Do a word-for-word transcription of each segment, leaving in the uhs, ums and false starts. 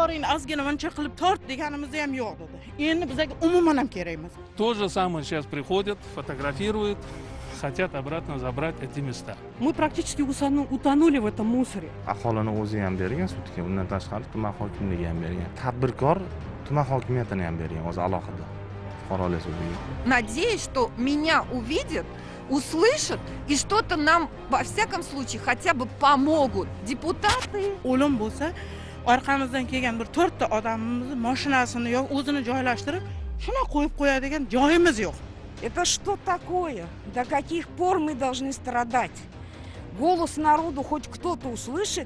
devoringni ozgina buncha qilib tort deganimizda ham yo'q dedi. Endi bizga umuman ham kerak emas. То же самое сейчас приходят, фотографируют, хотят обратно забрать эти места. Мы практически утонули в этом мусоре. Aholini o'zi ham bergan sudga, undan tashqari tuman hokimligi ham bergan. Tadbirkor tuman hokimiyatini ham bergan o'zi alohida. Fuqarolar sudiga. Надеюсь, что меня увидят, услышат и что-то нам, во всяком случае, хотя бы помогут. Депутаты. O'lim bo'lsa, orqamizdan kelgan bir to'rtta odamimizni mashinasini yo'q o'zini joylashtirib, shuna qo'yib qo'yadigan joyimiz yo'q. Это что такое? До каких пор мы должны страдать? Голос народу хоть кто-то услышит?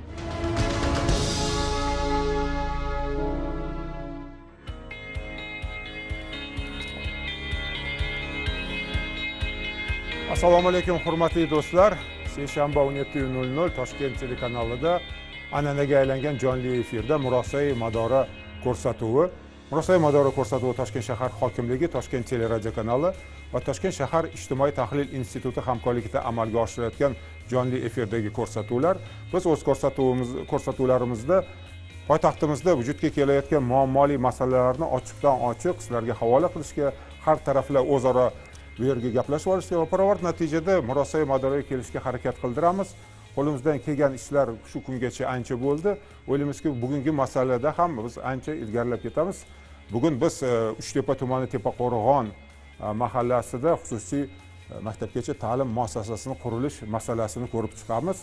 Assalomu alaykum hurmatli do'stlar. Seshanba o'n yetti nol nol Toshkent telekanalida an'anaga aylangan jonli efirda Murosai Madora ko'rsatuvi. Murosai Madora ko'rsatuvi Toshkent shahar hokimligi, Toshkent teleradio kanali va Toshkent shahar ijtimoiy tahlil instituti hamkorligida amalga oshirilayotgan jonli efirdagi ko'rsatuvlar. Biz o'z ko'rsatuvimiz ko'rsatuvlarimizda poytaxtimizda vujudga kelayotgan muammoli masalalarni ochiqdan ochiq sizlarga havola qilishga, har taraflar o'zaro bu yerga gaplashib olishga va pirovard natijada Murosai Madoraga kelishga harakat qildiramiz. Qo'limizdan kelgan ishlar shu kungacha ancha bo'ldi. O'ylaymizki, bugungi masalada ham biz ancha ilgarilab ketamiz. Bugun biz Uchtepa tumani Tepaqo'rg'on mahallasida xususiy maktabgacha ta'lim muassasasining qurilish masalasini ko'rib chiqamiz.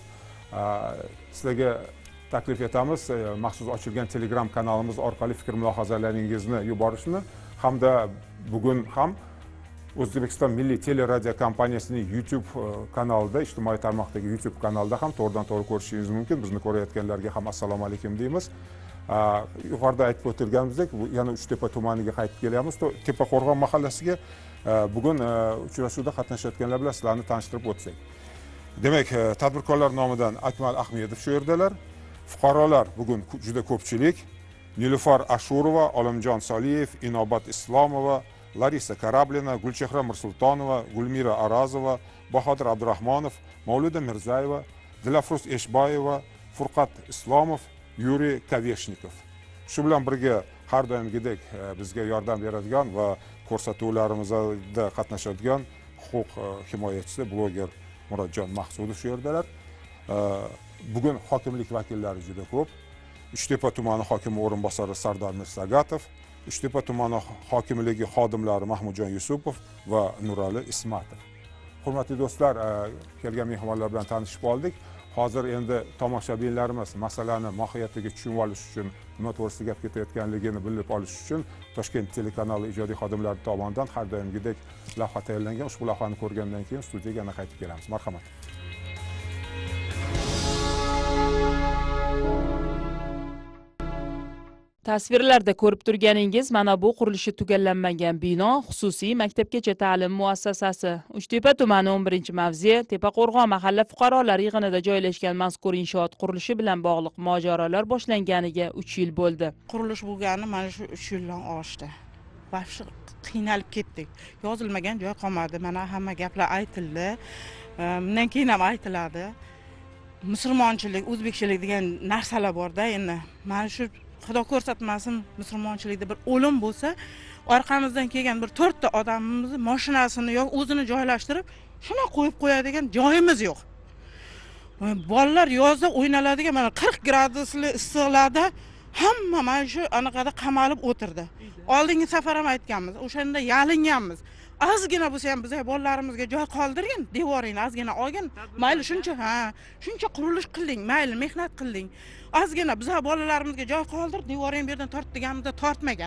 Sizlarga taklif etamiz maxsus ochilgan Telegram kanalimiz orqali fikr mulohazalaringizni yuborishni hamda bugun ham O'zbekiston Milliy teleradio kompaniyasining YouTube kanalida, ijtimoiy tarmoqdagi YouTube kanalida ham to'g'ridan to'g'ri ko'rishingiz mumkin. Bizni ko'rayotganlarga ham assalomu alaykum deymiz. Yuqorida aytib o'tilganimizdek, yana Uchtepa tumaniga qaytib kelamiz. Tepaqo'rg'on mahallasiga bugun uchrashuvda qatnashayotganlar bilan sizlarni tanishtirib o'tsak. Demak, tadbirkorlar nomidan Akmal Ahmedov shu yerdalar. Fuqarolar bugun juda ko'pchilik. Nilufar Ashurova, Olimjon Soliyev, Inobat Islomova, Larisa Karablina, Gulchehra Mirsultonova, Gulmira Arazova, Bahodir Abdurahmonov, Mavluda Mirzayeva, Dilafruz Eshboyeva, Furqat Islomov, Yuriy Kaveshnikov. Shu bilan birga har doimgidek bizga yordam beradigan va ko'rsatuvlarimizda qatnashadigan huquq himoyachisi bloger Murodjon Maqsudov shu yerdalar. Bugun hokimlik vakillari juda ko'p. Uchtepa tumani hokimi o'rinbosari Sardor Mirsagatov, Uchtepa tumani hokimligi xodimlari Mahmudjon Yusupov va Nurali Ismatov. Hurmatli do'stlar, kelgan mehmonlar bilan tanishib oldik. Hozir endi tomoshabinlarimiz masalani mohiyatiga tushunib olish uchun, nima to'g'risida gap ketayotganligini bilib olish uchun Toshkent telekanali ijodiy xodimlari tomonidan har doimgidek lavha tayyorlangan. Ushbu lavhani ko'rgandan keyin studiyaga yana qaytib kelamiz. Marhamat. Tasvirlarda ko'rib turganingiz mana bu qurilishi tugallanmagan bino xususiy maktabgacha ta'lim muassasasi. Uchtepa tumani o'n birinchi mavze, Tepaqo'rg'on mahalla fuqarolar yig'inida joylashgan mazkur inshoot qurilishi bilan bog'liq mojarolar boshlanganiga uch yil bo'ldi. Qurilish bo'lgani mana shu uch yildan oshdi. Vahshiy qiynalib ketdik. Yozilmagan joy qolmadi. Mana hamma gaplar aytildi. Bundan keyin ham aytiladi. Musulmonchilik, o'zbekchilik degan narsalar bor-da, endi mana shu Xudo ko'rsatmasin, musulmonchilikda bir o'lim bo'lsa, orqamizdan kelgan bir to'rtta odamimizni mashinasini yo'q o'zini joylashtirib, shuna qo'yib qo'yadigan joyimiz yo'q. Bolalar yozda o'ynaladigan mana qirq gradusli issiqlarda hamma mana shu anaqada qamalib o'tirdi. Oldingi safar ham aytganmiz, o'shanda yalinganmiz. Ozgina bo'lsa ham bizga bolalarimizga joy qoldirgin, devoringni ozgina olgin. Mayli shuncha, ha, shuncha qurilish qilding, mayli mehnat qilding. Ozgina bizga bolalarimizga joy qoldir, devoring bu yerdan tort deganimizda tortmagan.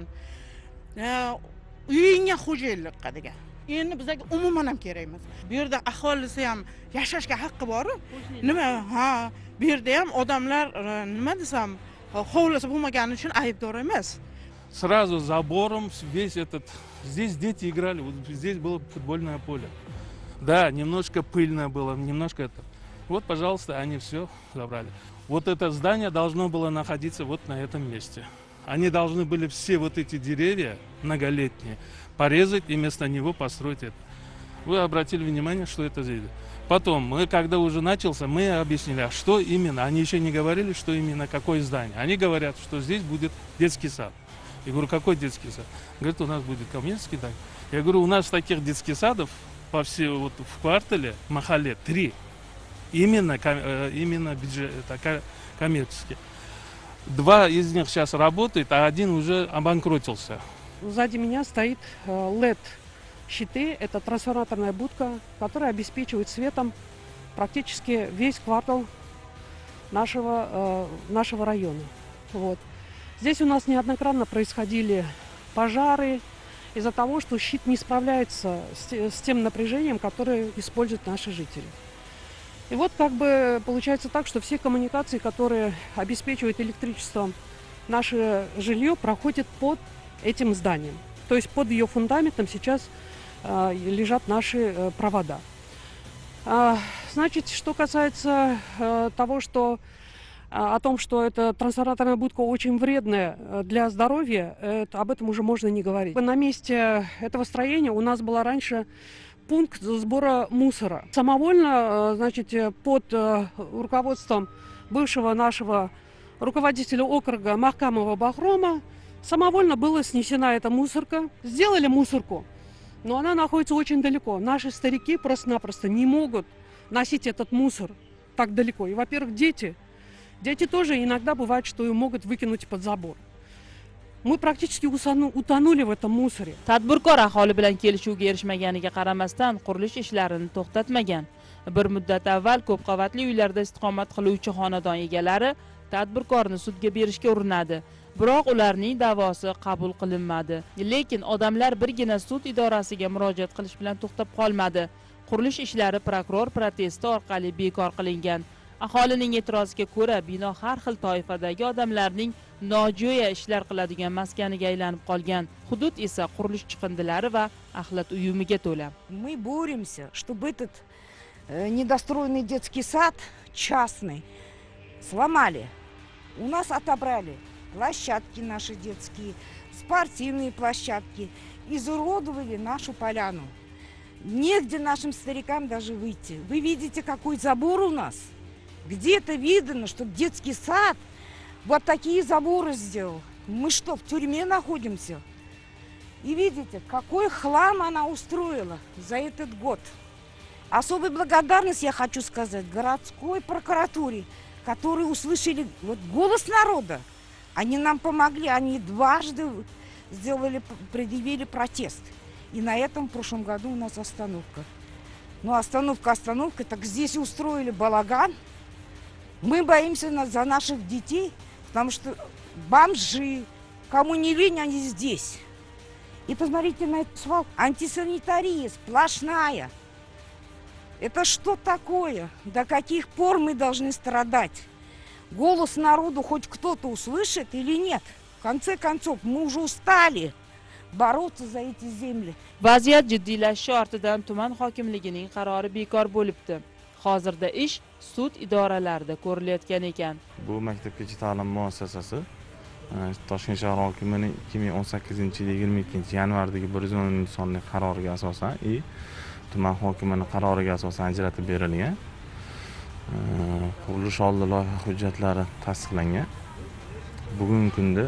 Uyingga xo'jayinlikqa degan. Endi bizga umuman ham kerak emas. Bu yerda aholisi ham yashashga haqqi bor-ku. Nima, ha, bu yerda ham odamlar nima desam, hovlisi bo'lmagani uchun aybdor emas. Сразу забором весь этот... Здесь дети играли, вот здесь было футбольное поле. Да, немножко пыльно было, немножко это. Вот, пожалуйста, они все забрали. Вот это здание должно было находиться вот на этом месте. Они должны были все вот эти деревья многолетние порезать и вместо него построить это. Вы обратили внимание, что это здесь? Потом, мы, когда уже начался, мы объяснили, а что именно. Они еще не говорили, что именно, какое здание. Они говорят, что здесь будет детский сад. Я говорю, какой детский сад? Говорит, у нас будет коммерческий. Так. Я говорю, у нас таких детских садов по всей, вот, в квартале, в Махале, три. Именно, именно бюджет, такая, коммерческие. Два из них сейчас работает, а один уже обанкротился. Сзади меня стоит лед-щиты. Это трансформаторная будка, которая обеспечивает светом практически весь квартал нашего, нашего района. Вот. Здесь у нас неоднократно происходили пожары из-за того, что щит не справляется с, с тем напряжением, которое используют наши жители. И вот как бы получается так, что все коммуникации, которые обеспечивают электричеством наше жилье, проходят под этим зданием. То есть под ее фундаментом сейчас э, лежат наши э, провода. А, значит, что касается э, того, что о том, что эта трансформаторная будка очень вредная для здоровья, это, об этом уже можно не говорить. На месте этого строения у нас была раньше пункт сбора мусора. Самовольно, значит, под руководством бывшего нашего руководителя округа Махкамова Бахрома самовольно была снесена эта мусорка. Сделали мусорку, но она находится очень далеко. Наши старики просто-напросто не могут носить этот мусор так далеко. И, во-первых, дети... Дети тоже иногда бывает, что и могут выкинуть под забор. Мы практически утонули в этом мусоре. Tadbirkor aholi bilan kelishuvga erishmaganiga qaramasdan qurilish ishlarini to'xtatmagan. Bir muddat avval ko'p qavatli uylarda istiqomat qiluvchi xonadon egalari tadbirkorni sudga berishga urinadi. Biroq ularning da'vosi qabul qilinmadi. Lekin odamlar birgina sud idorasiga murojaat qilish bilan to'xtab qolmadi. Qurilish ishlari prokuror protesti orqali bekor qilingan. Aholining e'tiroziga ko'ra, bino har xil toifadagi odamlarning nojo'ya ishlar qiladigan maskaniga aylanib qolgan. Hudud esa qurilish chiqindilari va axlat uyumiga to'la. Мы боремся, чтобы этот э, недостроенный детский сад частный сломали. У нас отобрали площадки наши детские, спортивные площадки, изуродовали нашу поляну. Негде нашим старикам даже выйти. Вы видите, какой забор у нас? Где-то видно, что детский сад вот такие заборы сделал. Мы что, в тюрьме находимся? И видите, какой хлам она устроила за этот год. Особую благодарность я хочу сказать городской прокуратуре, которые услышали вот голос народа. Они нам помогли, они дважды сделали, предъявили протест. И на этом в прошлом году у нас остановка. Ну, остановка, остановка, так здесь устроили балаган. Мы боимся за наших детей, потому что бомжи, кому не лень, они здесь. И посмотрите на эту свалку. Антисанитария сплошная. Это что такое? До каких пор мы должны страдать? Голос народу хоть кто-то услышит или нет? В конце концов, мы уже устали bороться за эти земли. Vaziyat jiddiylashishi ortidan tuman hokimligining qarori bekor bo'libdi. Hozirda ish sud idoralarida ko'rilayotgan ekan. Bu maktabgacha ta'lim muassasasi Toshkent shahar hokimining ikki ming o'n sakkizinchi yil yigirma ikkinchi yanvardagi bir yuz o'ninchi sonli qaroriga asosan и tuman hokimining qaroriga asosan ajratib berilgan. Qurilish oldi loyiha hujjatlari tasdiqlangan. Bugungi kunda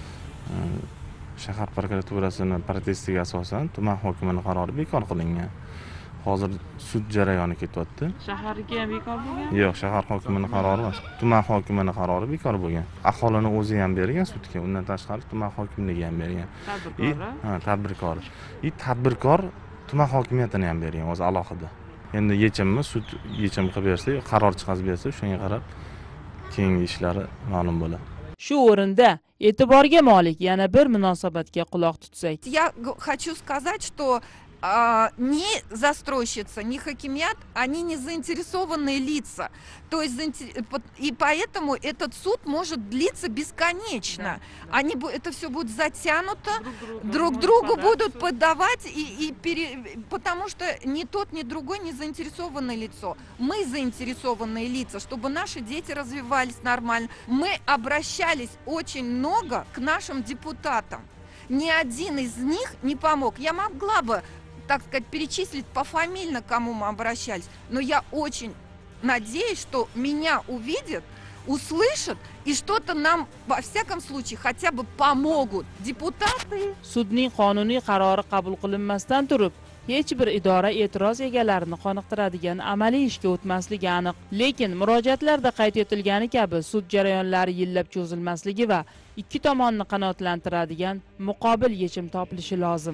shahar prokuraturasining protestiga asosan tuman hokimining qarori bekor qilingan. Hozir sud jarayoni ketyapti. Shaharga ham bekor bo'lgan? Yo'q, shahar hokimining qarori emas, tuman hokimining qarori bekor bo'lgan. Aholini o'zi ham bergan sudga, undan tashqari tuman hokimligi ham bergan. Tadbirkor? Ha, tadbirkor. И tadbirkor tuman hokimiyatini ham bergan o'zi alohida. Endi yechimni sud yechim qilib bersa, qaror chiqarib bersa, shunga qarab keyingi ishlari ma'lum bo'ladi. Shu o'rinda e'tiborga molik yana bir munosabatga quloq tutsak. Я хочу сказать, что а, ни застройщица, ни хакимият, они не заинтересованные лица. То есть, и поэтому этот суд может длиться бесконечно. Да, да. Они, это все будет затянуто, друг, друг другу будут подавать, и, и пере, потому что ни тот, ни другой не заинтересованное лицо. Мы заинтересованные лица, чтобы наши дети развивались нормально. Мы обращались очень много к нашим депутатам. Ни один из них не помог. Я могла бы так сказать, перечислить пофамильно, к кому мы обращались. Но я очень надеюсь, что меня увидят, услышат и что-то нам, во всяком случае, хотя бы помогут. Депутаты... Sudning qonuniy qarori qabul qilinmasdan turib, hech bir idora e'tiroz egalarini qoniqtiradigan amaliy ishga o'tmasligi aniq. Lekin murojaatlarda qayd etilgani kabi sud jarayonlari yillab cho'zilmasligi va ikki tomonni qanoatlantiradigan muqobil yechim topilishi lozim.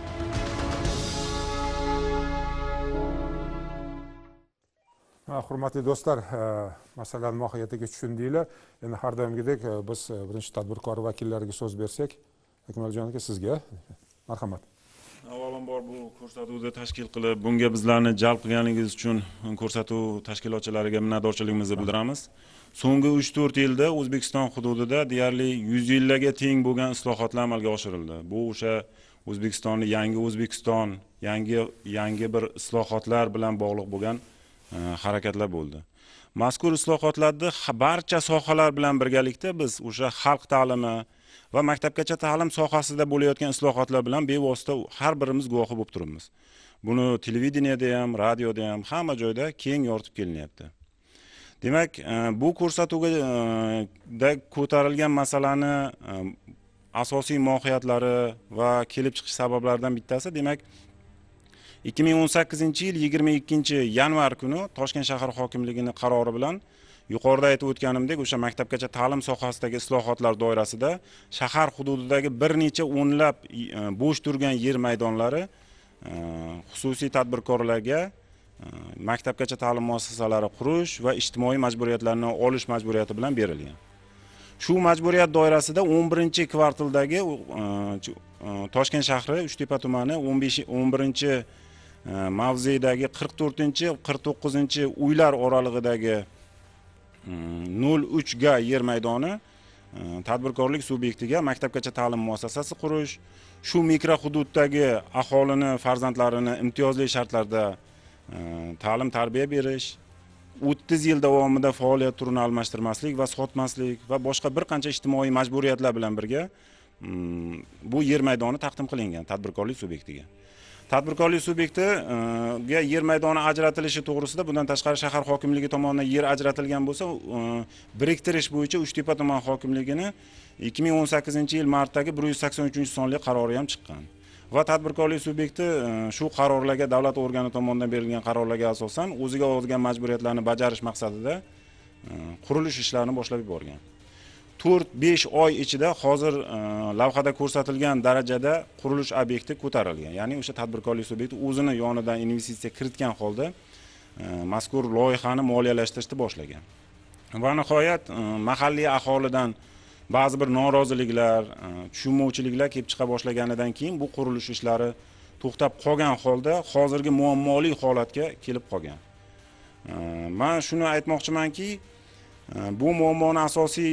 Hurmatli do'stlar, masalan mohiyatiga tushundinglar. Endi har doimgidek biz birinchi tadbirkor vakillariga so'z bersak, Akmaljon aka sizga marhamat. Avvalambor bu ko'rsatuvni tashkil qilib, bunga bizlarni jalb qilganingiz uchun ko'rsatuv tashkilotchilariga minnatdorchiligimizni bildiramiz. So'nggi uch to'rt yilda O'zbekiston hududida deyarli yuz yillarga teng bo'lgan islohotlar amalga oshirildi. Bu o'sha O'zbekistonni yangi O'zbekiston, yangi yangi bir islohotlar bilan bog'liq bo'lgan harakatlar bo'ldi. Mazkur islohotlarda barcha sohalar bilan birgalikda biz o'sha xalq ta'limi va maktabgacha ta'lim sohasida bo'layotgan islohotlar bilan bevosita har birimiz guvohi bo'lib turibmiz. Buni televideniyada ham, radioda ham, hamma joyda keng yoritib kelinyapti. Demak, bu ko'rsatuvda ko'tarilgan masalani asosiy mohiyyatlari va kelib chiqish sabablaridan bittasi, demak, ikki ming o'n sakkizinchi yil yigirma ikkinchi yanvar kuni Toshkent shahar hokimligining qarori bilan yuqorida aytib o'tganimdek, o'sha maktabgacha ta'lim sohasidagi islohotlar doirasida shahar hududidagi bir necha o'nlab bo'sh turgan yer maydonlari xususiy tadbirkorlarga maktabgacha ta'lim muassasalari qurish va ijtimoiy majburiyatlarni olish majburiyati bilan berilgan. Shu majburiyat doirasida o'n birinchi kvartaldagi Toshkent shahri Uchtepa tumani o'n birinchi mavzedagi qirq to'rtinchi qirq to'qqizinchi uylar oralig'idagi nol uch ga yer maydoni tadbirkorlik subyektiga maktabgacha ta'lim muassasasi qurish, shu mikro hududdagi aholini farzandlarini imtiyozli shartlarda ta'lim tarbiya berish, o'ttiz yil davomida faoliyat turini almashtirmaslik va sotmaslik va boshqa bir qancha ijtimoiy majburiyatlar bilan birga bu yer maydoni taqdim qilingan tadbirkorlik subyektiga. Tadbirkorlik subyektiga yer maydoni ajratilishi to'g'risida bundan tashqari shahar hokimligi tomonidan yer ajratilgan bo'lsa, biriktirish bo'yicha Uchtepa tuman hokimligini ikki ming o'n sakkizinchi yil martdagi bir yuz sakson uchinchi sonli qarori ham chiqqan. Va tadbirkorlik subyekti shu qarorlarga, davlat organi tomonidan berilgan qarorlarga asosan o'ziga olgan majburiyatlarni bajarish maqsadida qurilish ishlarini boshlab yuborgan. to'rt besh oy ichida hozir lavhada ko'rsatilgan darajada qurilish obyekti ko'tarilgan. Ya'ni o'sha tadbirkorlik subyekti o'zini yonidan investitsiya kiritgan holda mazkur loyihani moliyalashtirishni boshlagan. Va nihoyat mahalliy aholidan ba'zi bir noroziliklar, tushunmovchiliklar kelib chiqa boshlaganidan keyin bu qurilish ishlari to'xtab qolgan holda hozirgi muammoli holatga kelib qolgan. Men shuni aytmoqchimanki, bu muammoni asosiy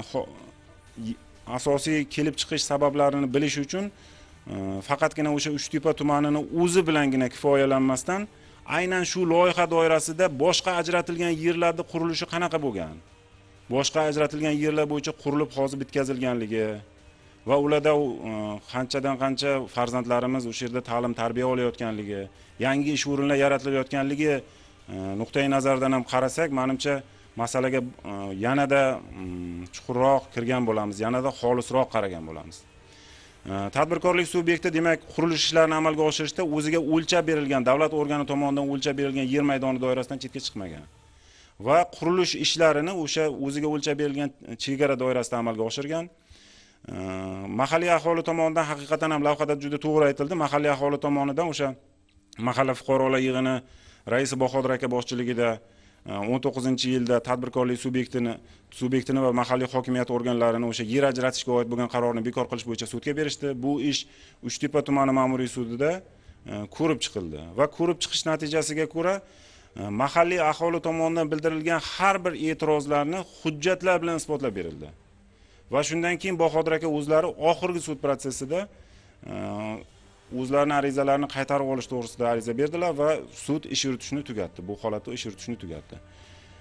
asosiy kelib chiqish sabablarini bilish uchun faqatgina o'sha Uchtepa tumanining o'zi bilangina kifoyalanmasdan, aynan shu loyiha doirasida boshqa ajratilgan yerlarda qurilishi qanaqa bo'lgan, boshqa ajratilgan yerlar bo'yicha qurilib hozir bitkazilganligi va ularda qanchadan qancha farzandlarimiz o'sha yerda ta'lim tarbiya olayotganligi, yangi ish o'rinlari yaratilayotganligi nuqtai nazaridan ham qarasak, menimcha masalaga yanada chuqurroq kirgan bo'lamiz, yanada xolisroq qaragan bo'lamiz. Tadbirkorlik subyekti demak qurilish ishlarini amalga oshirishda o'ziga o'lchab berilgan, davlat organi tomonidan o'lchab berilgan yer maydoni doirasidan chetga chiqmagan va qurilish ishlarini o'sha o'ziga o'lchab berilgan chegara doirasida amalga oshirgan. Mahalliy aholi tomonidan haqiqatan ham lavhada juda to'g'ri aytildi, mahalliy aholi tomonidan o'sha mahalla fuqarolar yig'ini raisi Bahodir aka boshchiligida o'n to'qqizinchi yilda tadbirkorlik subyektini subyektini va mahalliy hokimiyat organlarini o'sha yer ajratishga oid bo'lgan qarorni bekor qilish bo'yicha sudga berishdi. Bu ish Uchtepa tumani ma'muriy sudida ko'rib chiqildi va ko'rib chiqish natijasiga ko'ra mahalliy aholi tomonidan bildirilgan har bir e'tirozlarni hujjatlar bilan isbotlab berildi. Va shundan keyin Bahodir aka o'zlari oxirgi sud protsessida o'zlarining arizalarini qaytarib olish to'g'risida ariza berdilar va sud ish yuritishni tugatdi. Bu holatda ish yuritishni tugatdi.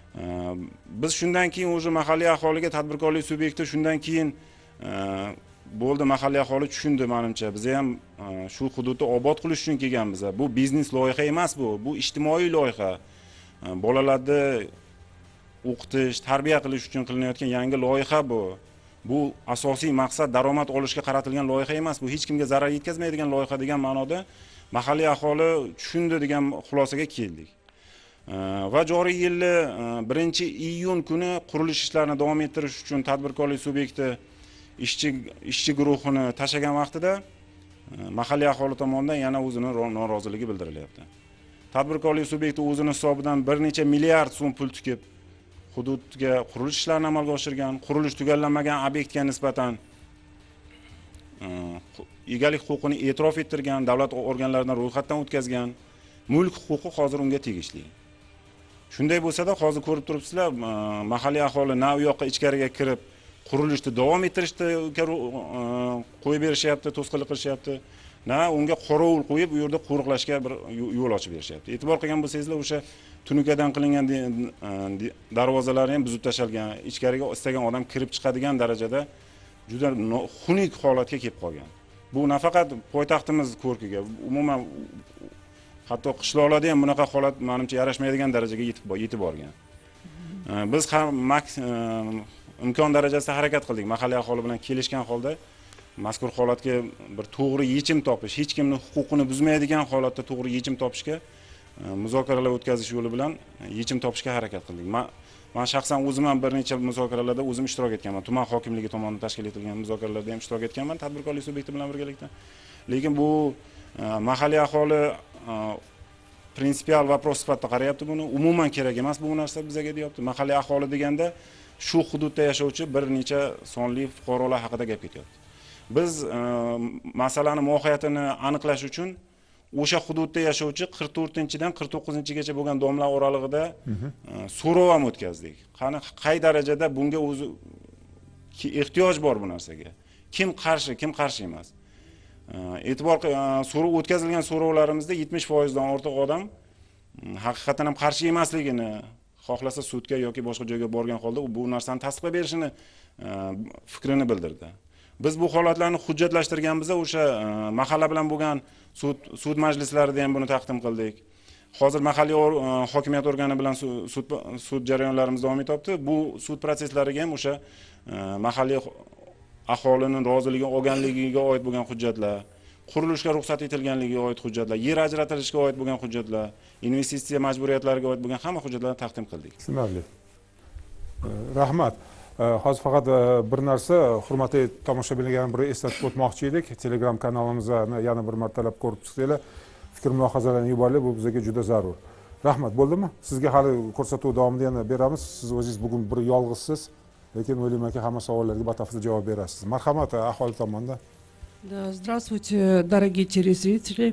Biz shundan keyin o'sha mahalliy aholiga tadbirkorlik subyekti shundan keyin bo'ldi, mahalliy aholi tushundi menimcha. Biz ham shu hududni obod qilish uchun kelganmiz. Bu biznes loyiha emas bu, bu ijtimoiy loyiha. Bolalarni o'qitish, tarbiya qilish uchun qilinayotgan yangi loyiha bu. Bu asosiy maqsad daromad olishga qaratilgan loyiha emas. Bu hech kimga zarar yetkazmaydigan loyiha degan ma'noda mahalliy aholi tushundi degan xulosaga keldik. Va joriy yilni birinchi iyun kuni qurilish ishlarini davom ettirish uchun tadbirkorlik subyekti ishchi ishchi guruhini tashlagan vaqtida mahalliy aholi tomonidan yana o'zini noroziligi bildirilyapti. Tadbirkorlik subyekti o'zining hisobidan bir necha milliard so'm pul tikib hududga qurilish ishlarini amalga oshirgan, qurilish tugallanmagan obyektga nisbatan egalik huquqini e'tirof ettirgan, davlat organlaridan ro'yxatdan o'tkazgan, mulk huquqi hozir unga tegishli. Shunday bo'lsa-da, hozir ko'rib turibsizlar, mahalliy aholi na u yoqqa ichkariga kirib qurilishni davom ettirishni qo'yib berishyapti, to'sqinlik qilishyapti, na unga qorovul qo'yib u yerda qo'riqlashga bir yo'l ochib berishyapti. E'tibor qilgan bo'lsangizlar, o'sha tunukadan qilingan darvozalarni ham buzib tashalgan, ichkariga istagan odam kirib chiqadigan darajada juda xunuk holatga kelib qolgan. Bu nafaqat poytaxtimiz ko'rkiga, umuman hatto qishloqlarda ham bunaqa holat menimcha yarashmaydigan darajaga yetib yetib borgan. Biz ham imkon darajasida harakat qildik. Mahalliy aholi bilan kelishgan holda mazkur holatga bir to'g'ri yechim topish, hech kimning huquqini buzmaydigan holatda to'g'ri yechim topishga muzokaralar o'tkazish yo'li bilan yechim topishga harakat qildik. Men shaxsan o'zim ham bir necha muzokaralarda o'zim ishtirok etganman. Tuman hokimligi tomonidan tashkil etilgan muzokaralarda ham ishtirok etganman, tadbirkorlik subyekti bilan birgalikda. Lekin bu mahalliy aholi prinsipial vopros sifatida qarayapti buni. Umuman kerak emas bu narsa bizga deyapti. Mahalliy aholi deganda shu hududda yashovchi bir necha sonli fuqarolar haqida gap ketyapti. Biz masalani mohiyatini aniqlash uchun o'sha hududda yashovchi qirq to'rtinchidan qirq to'qqizinchigacha bo'lgan domlar oralig'ida so'rov ham o'tkazdik. Qani qay darajada bunga o'zi ehtiyoj bor bu narsaga? Kim qarshi, kim qarshi emas? E'tibor so'rov o'tkazilgan so'rovlarimizda yetmish foiz dan ortiq odam haqiqatan ham qarshi emasligini, xohlasa sudga yoki boshqa joyga borgan holda bu narsani tasdiqlab berishini fikrini bildirdi. Biz bu holatlarni hujjatlashtirganmiz, o'sha mahalla bilan bo'lgan sud sud majlislarida ham buni taqdim qildik. Hozir mahalliy hokimiyat organi bilan sud sud jarayonlarimiz davom etyapti. Bu sud prosesslariga ham o'sha mahalliy aholining roziligi olganligiga oid bo'lgan hujjatlar, qurilishga ruxsat etilganligiga oid hujjatlar, yer ajratilishiga oid bo'lgan hujjatlar, investitsiya majburiyatlariga oid bo'lgan hamma hujjatlarni taqdim qildik. Tushunarli. Rahmat. Hozir faqat bir narsa, hurmatli tomoshabinlarga bir eslatib o'tmoqchi edik. Telegram kanalimizni yana bir martalab ko'rib chiqsanglar, fikr mulohazalarini yuboringlar, bu bizga juda zarur. Rahmat, bo'ldimi? Sizga hali ko'rsatuv davomida yana beramiz. Siz o'zingiz bugun bir yolg'izsiz, lekin o'ylaymanki hamma savollarga batafsil javob berasiz. Marhamat, aholi tomonidan. Да, здравствуйте, дорогие телезрители.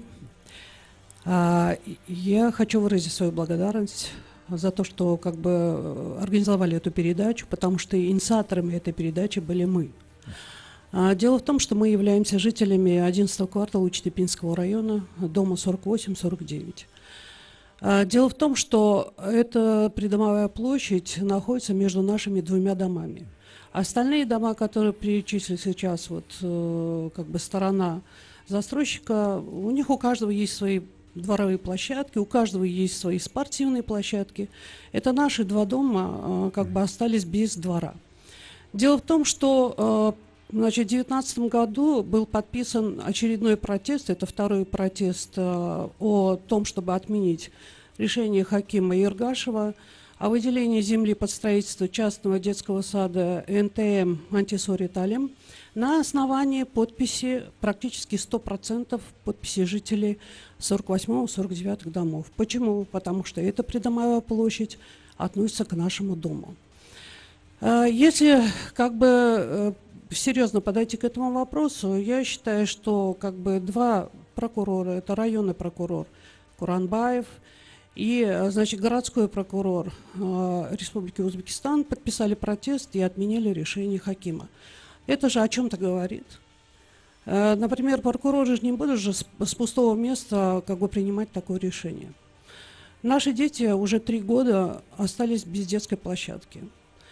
Я хочу выразить свою благодарность за то, что как бы организовали эту передачу, потому что инициаторами этой передачи были мы. Дело в том, что мы являемся жителями одиннадцатого квартала Учтепинского района, дома сорок восемь сорок девять. Дело в том, что эта придомовая площадь находится между нашими двумя домами. Остальные дома, которые перечислили сейчас, вот как бы сторона застройщика, у них у каждого есть свои дворовые площадки, у каждого есть свои спортивные площадки. Это наши два дома как бы остались без двора. Дело в том, что значит, в две тысячи девятнадцатом году был подписан очередной протест, это второй протест о том, чтобы отменить решение Хакима Ергашева о выделении земли под строительство частного детского сада эн тэ эм Антисори Талем на основании подписи, практически сто процентов подписи жителей сорок восьмого сорок девятого домов. Почему? Потому что эта придомовая площадь относится к нашему дому. Если как бы серьезно подойти к этому вопросу, я считаю, что как бы два прокурора, это районный прокурор Куранбаев и, значит, городской прокурор э, Республики Узбекистан подписали протест и отменили решение Хакима. Это же о чем-то говорит. Э, например, прокуроры же не будут же с, с пустого места как бы принимать такое решение. Наши дети уже три года остались без детской площадки.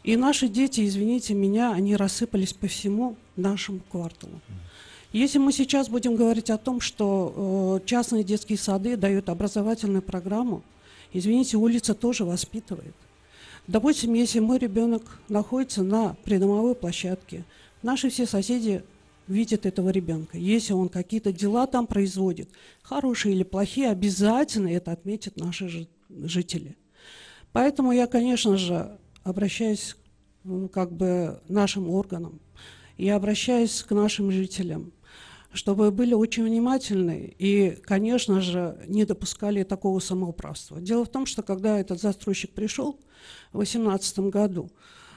И наши дети, извините меня, они рассыпались по всему нашему кварталу. Если мы сейчас будем говорить о том, что э, частные детские сады дают образовательную программу, извините, улица тоже воспитывает. Допустим, если мой ребенок находится на придомовой площадке, наши все соседи видят этого ребенка. Если он какие-то дела там производит, хорошие или плохие, обязательно это отметят наши жители. Поэтому я, конечно же, обращаюсь как бы нашим органам, я обращаюсь к нашим жителям, чтобы были очень внимательны и, конечно же, не допускали такого самоуправства. Дело в том, что когда этот застройщик пришел в две тысячи восемнадцатом году,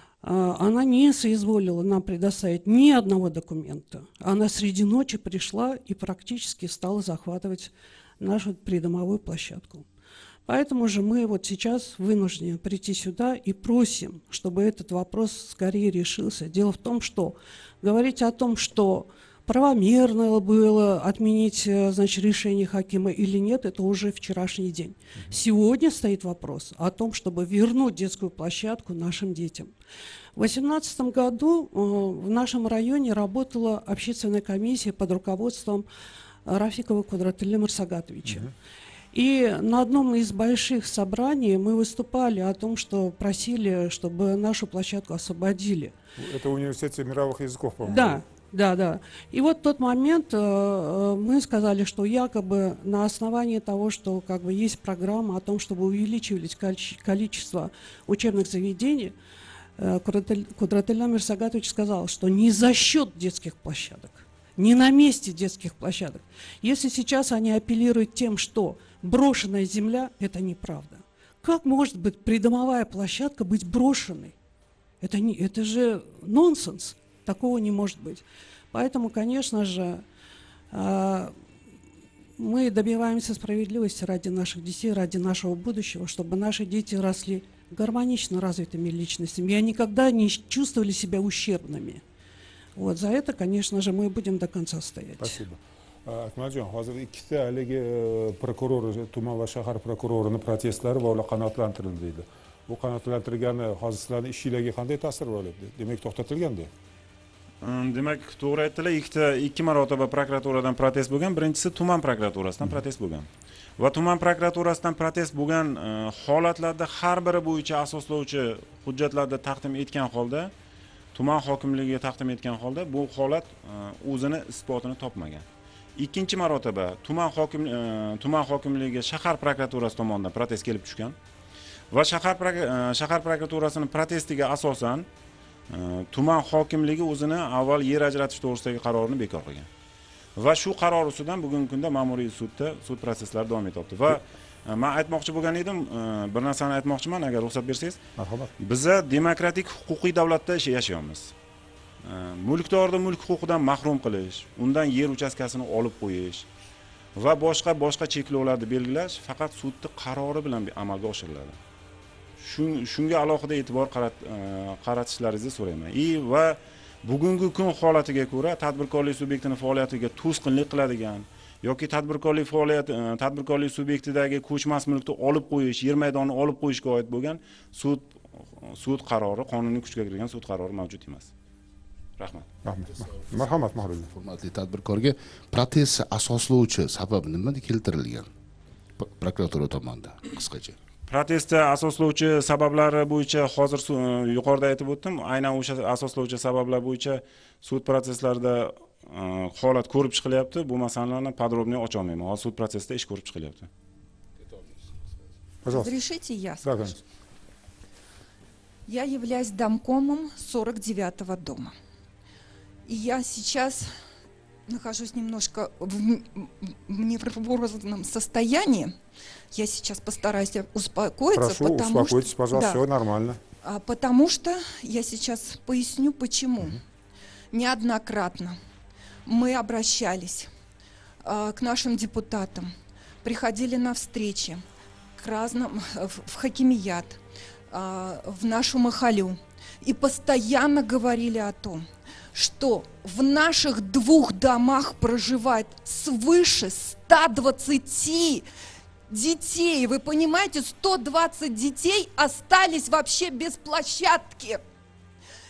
она не соизволила нам предоставить ни одного документа. Она среди ночи пришла и практически стала захватывать нашу придомовую площадку. Поэтому же мы вот сейчас вынуждены прийти сюда и просим, чтобы этот вопрос скорее решился. Дело в том, что говорить о том, что правомерно было отменить, значит, решение хакима или нет, это уже вчерашний день. Сегодня стоит вопрос о том, чтобы вернуть детскую площадку нашим детям. В две тысячи восемнадцатом году в нашем районе работала общественная комиссия под руководством Рафикова Кудратилля Марсагатовича. И на одном из больших собраний мы выступали о том, что просили, чтобы нашу площадку освободили. Это университет мировых языков, по-моему. Да, да, да. И вот в тот момент э, мы сказали, что якобы на основании того, что как бы есть программа о том, чтобы увеличивать количество учебных заведений, э, Кудратилля Марсагатович сказал, что не за счет детских площадок, не на месте детских площадок. Если сейчас они апеллируют тем, что брошенная земля – это неправда. Как может быть придомовая площадка быть брошенной? Это, не, это же нонсенс. Такого не может быть. Поэтому, конечно же, э, мы добиваемся справедливости ради наших детей, ради нашего будущего, чтобы наши дети росли гармонично развитыми личностями. И они никогда не чувствовали себя ущербными. Вот за это, конечно же, мы будем до конца стоять. Спасибо. Akmaljon, hozir ikkita haligi prokuror, tuman va shahar prokurorini protestlari va ular qanoatlantirildi deydi. Bu qanoatlantirgani hozir sizlarning ishinglarga qanday ta'sir bo'ladi? Demak, to'xtatilganda. Demak, to'g'ri aytdilar, ikkita ikki marotaba prokuraturadan protest bo'lgan. Birinchisi tuman prokuraturasidan protest bo'lgan. Va tuman prokuraturasidan protest bo'lgan holatlarda har biri bo'yicha asoslovchi hujjatlarda taqdim etgan holda, tuman hokimligiga taqdim etgan holda bu holat o'zini isbotini topmagan. Ikkinchi marotaba tuman hokim tuman hokimligiga shahar prokuraturasi tomonidan protest kelib tushgan va shahar shahar prokuraturasining protestiga asosan tuman hokimligi o'zini avval yer ajratish to'g'risidagi qarorini bekor qilgan. Va shu qaror ustidan bugungi kunda ma'muriy sudda sud prosesslari davom etyapti. Va men aytmoqchi bo'lgan edim, bir narsani aytmoqchiman, agar ruxsat bersangiz. Marhamat. Biza demokratik huquqiy davlatda yashayapmiz. Mulkdorni mulk huquqidan mahrum qilish, undan yer uchastkasini olib qo'yish va boshqa boshqa cheklovlarni belgilash faqat sudning qarori bilan amalga oshiriladi. Shunga alohida e'tibor qaratishlaringizni so'rayman. I va bugungi kun holatiga ko'ra tadbirkorlik subyektining faoliyatiga to'sqinlik qiladigan yoki tadbirkorlik faoliyati tadbirkorlik subyektidagi ko'chmas mulkni olib qo'yish, yer maydonini olib qo'yishga oid bo'lgan sud sud qarori, qonuniy kuchga kirgan sud qarori mavjud emas. Rahmat. Rahmat. Marhamat, Mahrulla. Hurmatli tadbirkorga protestni asoslovchi sabab nima keltirilgan prokuratura tomonidan qisqacha? Protestni asoslovchi sabablari bo'yicha hozir yuqorida aytib o'tdim. Aynan o'sha asoslovchi sabablar bo'yicha sud proseslarida holat ko'rib chiqilyapti. Bu masalalarni podrobniy ocha olmayman. Hozir sud prosesida ish ko'rib chiqilyapti. Разрешите я скажу? Я являюсь домкомом сорок девятого дома. И я сейчас нахожусь немножко в, в нервозном состоянии. Я сейчас постараюсь успокоиться. Прошу, потому успокойтесь, что, пожалуйста, да, все нормально. А, потому что я сейчас поясню, почему. Угу. Неоднократно мы обращались а, к нашим депутатам, приходили на встречи к разным, в, в хакимият, а, в нашу махалю, и постоянно говорили о том, что в наших двух домах проживает свыше ста двадцати детей. Вы понимаете, сто двадцать детей остались вообще без площадки.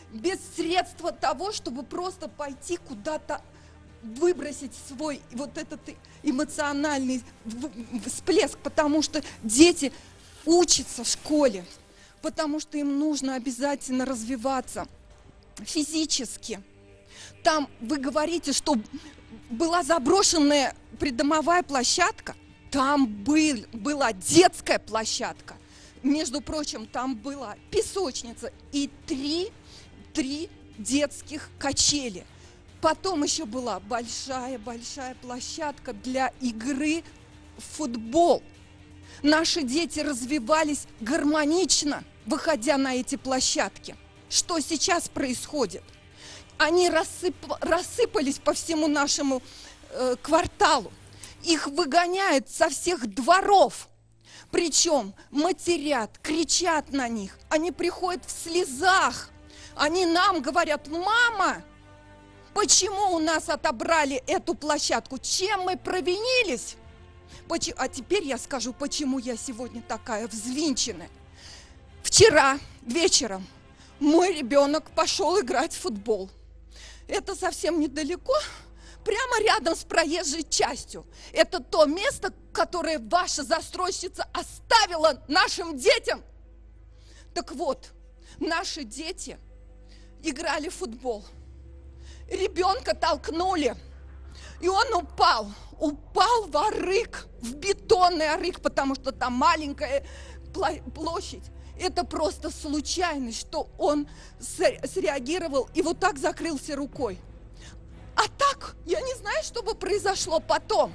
без средства того, чтобы просто пойти куда-то выбросить свой вот этот эмоциональный всплеск, потому что дети учатся в школе, потому что им нужно обязательно развиваться физически. Там вы говорите, что была заброшенная придомовая площадка, там был, была детская площадка, между прочим, там была песочница и три, три детских качели. Потом еще была большая-большая площадка для игры в футбол. Наши дети развивались гармонично, выходя на эти площадки. Что сейчас происходит? Они рассып... рассыпались по всему нашему э, кварталу. Их выгоняют со всех дворов. Причем матерят, кричат на них. Они приходят в слезах. Они нам говорят: мама, почему у нас отобрали эту площадку? Чем мы провинились? Почему? А теперь я скажу, почему я сегодня такая взвинченная. Вчера вечером мой ребенок пошел играть в футбол. Это совсем недалеко, прямо рядом с проезжей частью. Это то место, которое ваша застройщица оставила нашим детям. Так вот, наши дети играли в футбол. Ребенка толкнули, и он упал. Упал в арык, в бетонный арык, потому что там маленькая площадь. Это просто случайность, что он среагировал и вот так закрылся рукой. А так, я не знаю, что бы произошло потом.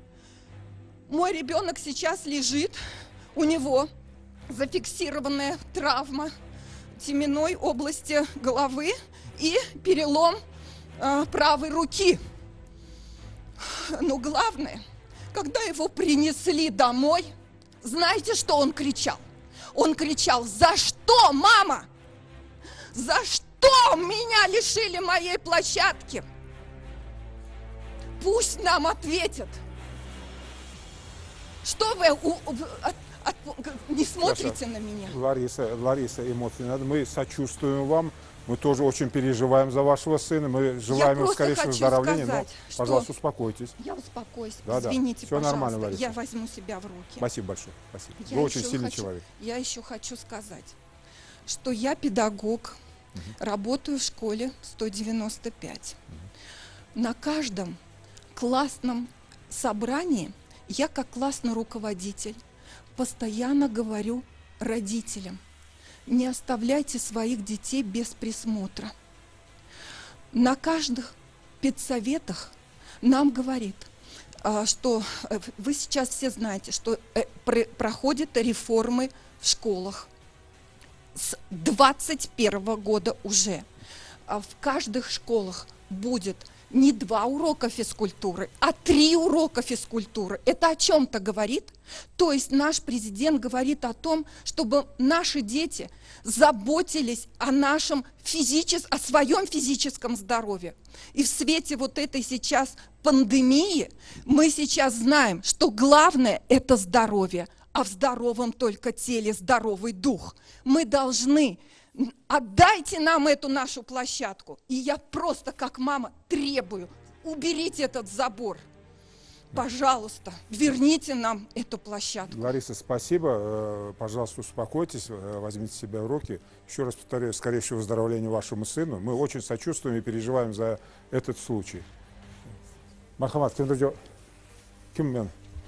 Мой ребенок сейчас лежит, у него зафиксированная травма теменной области головы и перелом э, правой руки. Но главное, когда его принесли домой, знаете, что он кричал? Он кричал: за что, мама? За что меня лишили моей площадки? Пусть нам ответят. Что вы у, от, от, не смотрите Хорошо. на меня? Лариса, Лариса, эмоции надо. Мы сочувствуем вам. Мы тоже очень переживаем за вашего сына. Мы желаем ему скорейшего выздоровления. Сказать, но, пожалуйста, успокойтесь. Я успокоюсь. Да, Извините, да. Все пожалуйста. нормально, Лариса. Я возьму себя в руки. Спасибо большое. Спасибо. Я Вы очень сильный хочу, человек. Я еще хочу сказать, что я педагог, угу. работаю в школе сто девяносто пять. Угу. На каждом классном собрании я, как классный руководитель, постоянно говорю родителям: не оставляйте своих детей без присмотра. На каждых педсоветах нам говорит, что вы сейчас все знаете, что проходят реформы в школах с двадцать первого года уже. В каждых школах будет не два урока физкультуры, а три урока физкультуры. Это о чем-то говорит? То есть наш президент говорит о том, чтобы наши дети заботились о нашем физичес... о своем физическом здоровье. И в свете вот этой сейчас пандемии мы сейчас знаем, что главное – это здоровье, а в здоровом только теле здоровый дух. Мы должны... Отдайте нам эту нашу площадку. И я просто, как мама, требую: уберите этот забор. Пожалуйста, верните нам эту площадку. Лариса, спасибо. Пожалуйста, успокойтесь, возьмите себя в руки. Еще раз повторяю, скорейшего выздоровления вашему сыну. Мы очень сочувствуем и переживаем за этот случай. Мархамат, кем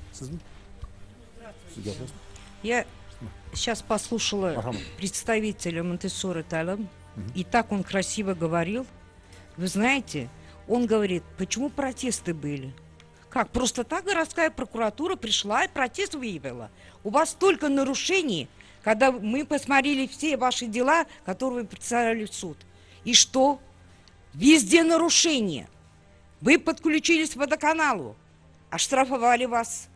Я сейчас послушала Мархамат. представителя Монтессори Талам, угу. и так он красиво говорил. Вы знаете, он говорит, почему протесты были? Как, просто так городская прокуратура пришла и протест выявила? У вас столько нарушений, когда мы посмотрели все ваши дела, которые вы представляли в суд. И что? Везде нарушения. Вы подключились к водоканалу, оштрафовали вас.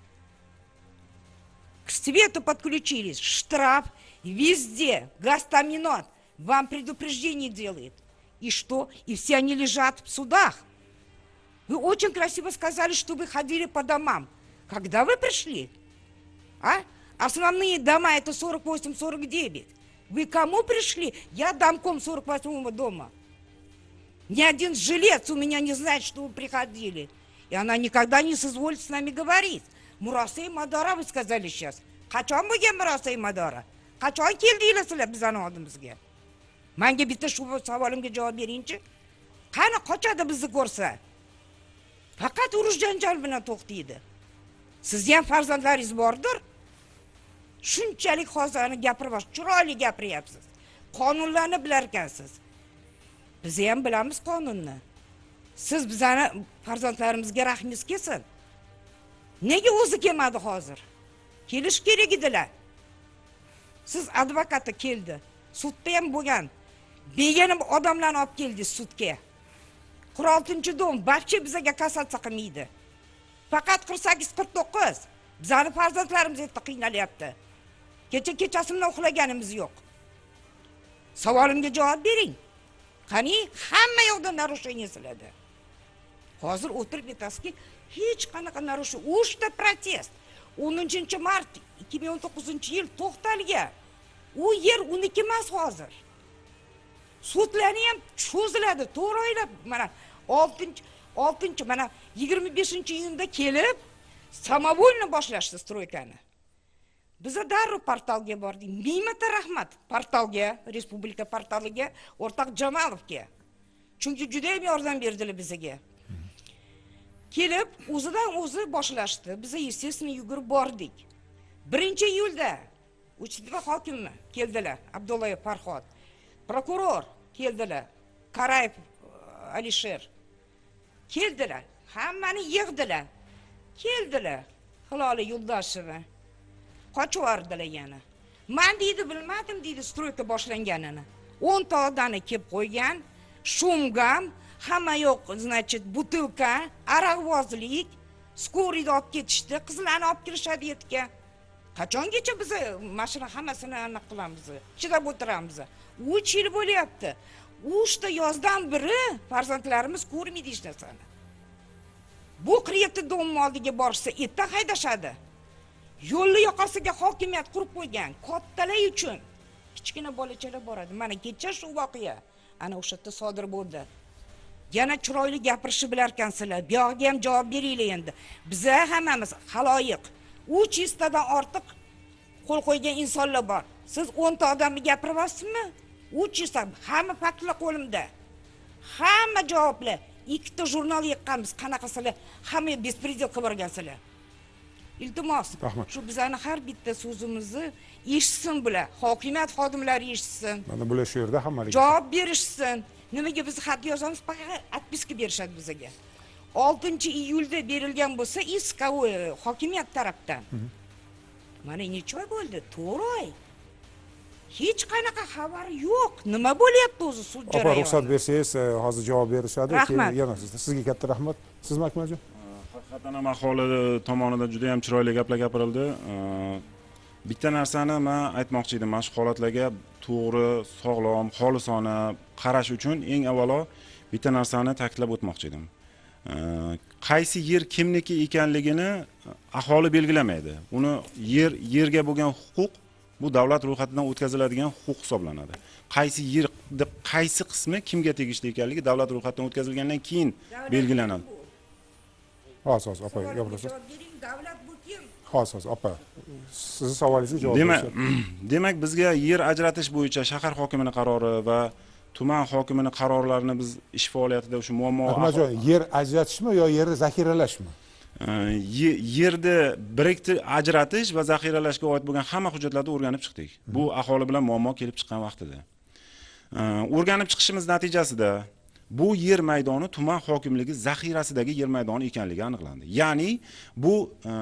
К свету подключились, штраф, везде, Гастаминот вам предупреждение делает. И что? И все они лежат в судах. Вы очень красиво сказали, что вы ходили по домам. Когда вы пришли? А? Основные дома это сорок восемь сорок девять. Вы кому пришли? Я домком сорок восьмого дома. Ни один жилец у меня не знает, что вы приходили. И она никогда не соизволит с нами говорить. Мурасей Мадара, вы сказали сейчас. Qachon bo'lgan Murosai Madora? Qachon keldinglar sizlar bizning oldimizga? Menga bitta shu savolimga javob beringchi. Qani qochadi bizni ko'rsa? Faqat urush janjal bilan to'xtaydi. Sizning ham farzandlaringiz bordir. Shunchalik hozirni gapirib, chiroyli gapiryapsiz. Qonunlarni bilar ekansiz. Biz ham bilamiz qonunni. Siz bizani farzandlarimizga rahmingiz kelsin. Nega o'zi kelmadi hozir? Kelish kerak edilar. Siz advokati keldi. Sudda ham bo'lgan. Beganim odamlarni olib keldi sudga. qirq oltinchi dom barcha bizga kassatsiya qilmaydi. Faqat qirq sakkiz qirq to'qqiz bizning farzandlarimiz yerda qiynalyapti. Kecha kechasi bilan uxlaganimiz yo'q. Savolimga javob bering. Qani hamma yoqda narushение siladi. Hozir o'tirib aytasizki, hech qanaqa narushение, uchta protest. o'ninchi mart ikki ming o'n to'qqizinchi yil to'xtalgan. U yer uniki emas hozir. Sudlarni ham cho'ziladi, to'g'ri o'ylab, mana oltinchi oltinchi mana yigirma beshinchi iyunda kelib, samovolni boshlashdi stroykani. Biza darrov portalga bordik. Ming marta rahmat portalga, respublika portaliga, o'rtoq Jamalovga. Chunki juda ham yordam berdilar bizga. Kelib, o'zidan o'zi boshlashdi. Biz естественно yugurib bordik. birinchi iyulda Uchtepa hokimi keldilar, Abdullayev Farhod. Prokuror keldilar, Karayev Alisher. Keldilar, hammani yig'dilar. Keldilar, Hiloli Yuldasheva. Qochib yordilar yana. Men deydi, bilmadim deydi, stroyka boshlanganini. o'n ta odamni kelib qo'ygan, shumgam, hamma yo'q, значит, butilka, araqvozlik, skoriyda olib ketishdi, qizlarni olib kirishadi yetga. Qachongacha biz mashina hammasini aniq qilamiz, chidab o'tiramiz. uch yil bo'lyapti. uchta yozdan biri farzandlarimiz ko'rmaydi hech narsani. Bu qirq yetti dom oldiga borsa, erta haydashadi. Yo'lni yoqasiga hokimiyat qurib qo'ygan, kattalar uchun. Kichkina bolachalar boradi. Mana kecha shu voqea ana o'sha yerda sodir bo'ldi. Yana chiroyli gapirishi bilar ekansizlar. Bu yoqqa ham javob beringlar endi. Biza hammamiz xaloyiq. uch yuz tadan ortiq qo'l qo'ygan insonlar bor. Siz o'n ta odamni gapiryapsizmi? uch yuz ta hamma faktlar qo'limda. Hamma javoblar. Ikkita jurnal yiqqanmiz. Qanaqasilar? Hamma bespredel qilib o'rgansizlar. Iltimos, shu bizani har bitta so'zimizni eshitsin bular. Hokimiyat xodimlari eshitsin. Mana bular shu yerda hammalik. Javob berishsin. Nimaga biz xat yozamiz, faqat atpiska berishadi bizga. oltinchi iyulda berilgan bo'lsa, iskovoy hokimiyat tarafdan. Mana necha oy bo'ldi? to'rt oy. Hech qanaqa xabar yo'q. Nima bo'lyapti o'zi sud jarayoni? Opa, ruxsat bersangiz, hozir javob berishadi. Keyin yana sizga katta rahmat. Siz Makmajon? Haqiqatan ham aholi tomonidan juda ham chiroyli gaplar gapirildi. Bitta narsani men aytmoqchi edim. Mana shu holatlarga to'g'ri, sog'lom, xolisona qarash uchun eng avvalo bitta narsani ta'kidlab o'tmoqchi edim. Qaysi yer kimniki ekanligini aholi belgilamaydi. Uni yer yerga bo'lgan huquq bu davlat ro'yxatidan o'tkaziladigan huquq hisoblanadi. Qaysi yer, qaysi qismi kimga tegishli ekanligi davlat ro'yxatidan o'tkazilgandan keyin belgilanadi. Hozir, hozir, opa, gapirasiz. Davlat bu kim? Hozir, hozir, opa. Sizning savolingizga javob berasiz. Demak, bizga yer ajratish bo'yicha shahar hokimining qarori va tuman hokimining qarorlarini biz ish faoliyatida o'sha muammo Ahmadjon, yer ajratishmi yo yerni zaxiralashmi? Yerni biriktirib ajratish va zaxiralashga oid bo'lgan hamma hujjatlarni o'rganib chiqdik. Bu aholi bilan muammo kelib chiqqan vaqtida. O'rganib chiqishimiz natijasida bu yer maydoni tuman hokimligi zaxirasidagi yer maydoni ekanligi aniqlandi. Ya'ni bu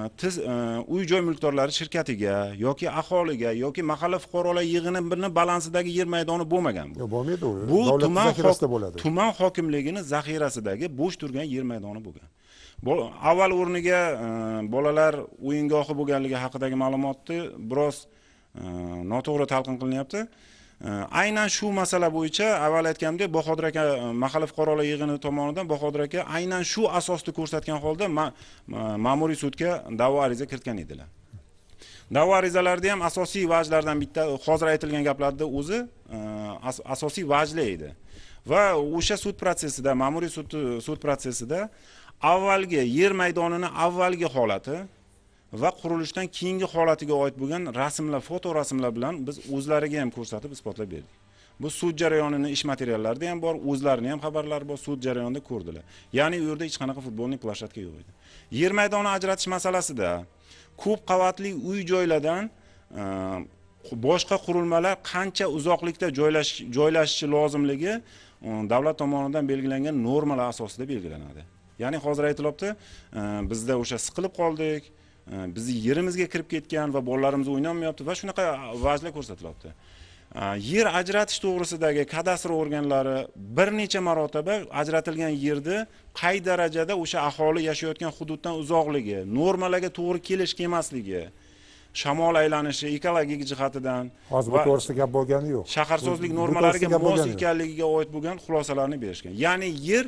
uy joy mulkdorlari shirkatiga yoki aholiga yoki mahalla fuqarolar yig'inining balansidagi yer maydoni bo'lmagan bu. Yo'q, bo'lmaydi u. Bu Davlat zaxirasida bo'ladi. Tuman hokimligining zaxirasidagi bo'sh turgan yer maydoni bo'lgan. Avval o'rniga bolalar o'yingohi bo'lganligi haqidagi ma'lumotni biroz noto'g'ri talqin qilinyapti. Aynan shu masala bo'yicha avval aytganimdek, Bahodir aka mahalla fuqarolar yig'ini tomonidan Bahodir aka aynan shu asosda ko'rsatgan holda ma'muriy sudga da'vo ariza kiritgan edilar. Da'vo arizalarida ham asosiy vajlardan bitta hozir aytilgan gaplarda o'zi asosiy vajli edi. Va o'sha sud protsessida, ma'muriy sud sud protsessida avvalgi yer maydonini avvalgi holati va qurilishdan keyingi holatiga oid bo'lgan rasmlar, foto rasmlar bilan biz o'zlariga ham ko'rsatib isbotlab berdik. Bu sud jarayonini ish materiallarida ham bor, o'zlarining ham xabarlari bor, sud jarayonida ko'rdilar. Ya'ni u yerda hech qanaqa futbolning plashatka yo'q edi. Yer maydoni ajratish masalasida ko'p qavatli uy-joylardan boshqa qurilmalar qancha uzoqlikda joylashish joylashishi lozimligi davlat tomonidan belgilangan normalar asosida belgilanadi. Ya'ni hozir aytilyapti, bizda o'sha siqilib qoldik, bizni yerimizga kirib ketgan va bolalarimiz o'ynolmayapti va shunaqa vajlar ko'rsatilyapti. Yer ajratish to'g'risidagi kadastr organlari bir necha marotaba ajratilgan yerda qay darajada o'sha aholi yashayotgan hududdan uzoqligi, normalarga to'g'ri kelish kelmasligi, shamol aylanishi, ekologik jihatidan hozir bu to'g'risida gap bo'lgani yo'q. Shaharsozlik normalariga mos ekanligiga oid bo'lgan xulosalarni berishgan. Ya'ni yer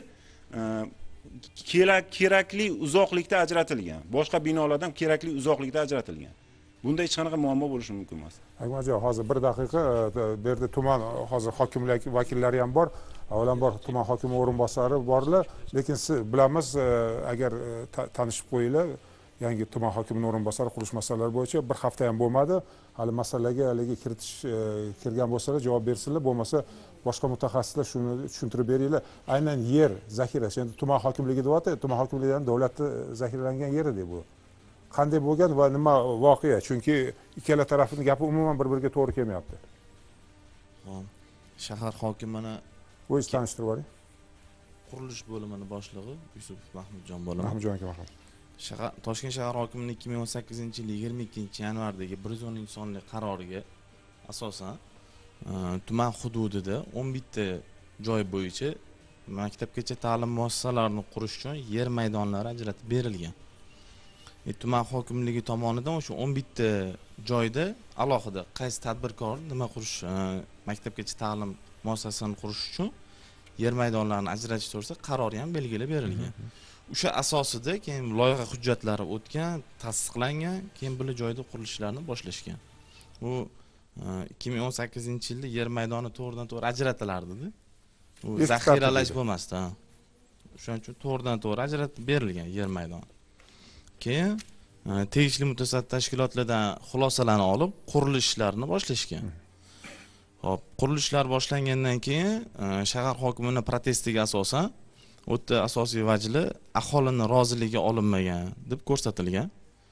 kerak kerakli uzoqlikda ajratilgan. Boshqa binolardan kerakli uzoqlikda ajratilgan. Bunda hech qanaqa muammo bo'lishi mumkin emas. Akmaljon, hozir bir daqiqa bu yerda tuman hozir hokimlik vakillari ham bor. Avvalambor tuman hokimi o'rinbosari borlar, lekin siz bilamiz, agar tanishib qo'yinglar, yangi tuman hokimining o'rinbosari qurilish masalalari bo'yicha bir hafta ham bo'lmadi. Hali masalaga haligi kiritish kirgan bo'lsalar javob bersinlar, bo'lmasa boshqa mutaxassislar shuni tushuntirib beringlar. Aynan yer zaxirasi, endi tuman hokimligi deyapti, tuman hokimligi ham davlatning zaxiralangan yeri deb bu. Qanday bo'lgan va nima voqea? Chunki ikkala tarafning gapi umuman bir-biriga to'g'ri kelmayapti. Xo'p, shahar hokimini o'zingiz tanishtirib yuboring. Qurilish bo'limining boshlig'i Yusuf Mahmudjon bo'laman. Mahmudjon aka, marhamat. Shahar Toshkent shahar hokimining ikki ming o'n sakkizinchi yil yigirma ikkinchi yanvardagi bir yuz o'ninchi sonli qaroriga asosan tuman hududida o'n bitta joy bo'yicha maktabgacha ta'lim muassasalarini qurish uchun yer maydonlari ajratib berilgan. E, tuman hokimligi tomonidan o'sha o'n bitta joyda alohida qaysi tadbirkor nima qurish, maktabgacha ta'lim muassasasini qurish uchun yer maydonlarini ajratish to'g'risida qaror ham belgilab berilgan. O'sha asosida keyin loyiha hujjatlari o'tgan, tasdiqlangan, keyin bu joyda qurilishlarni boshlashgan. Bu ikki ming o'n sakkizinchi yilda yer maydoni to'g'ridan-to'g'ri ajratilardi-da. U zaxiralash bo'lmasdi. O'shaning uchun to'g'ridan-to'g'ri ajratib berilgan yer maydoni. Keyin tegishli mutasaddi tashkilotlardan xulosalarni olib, qurilishlarni boshlashgan. Hop, qurilishlar boshlangandan keyin shahar hokimining protestiga asosan o'ta asosiy vajli aholining roziligi olinmagan deb ko'rsatilgan.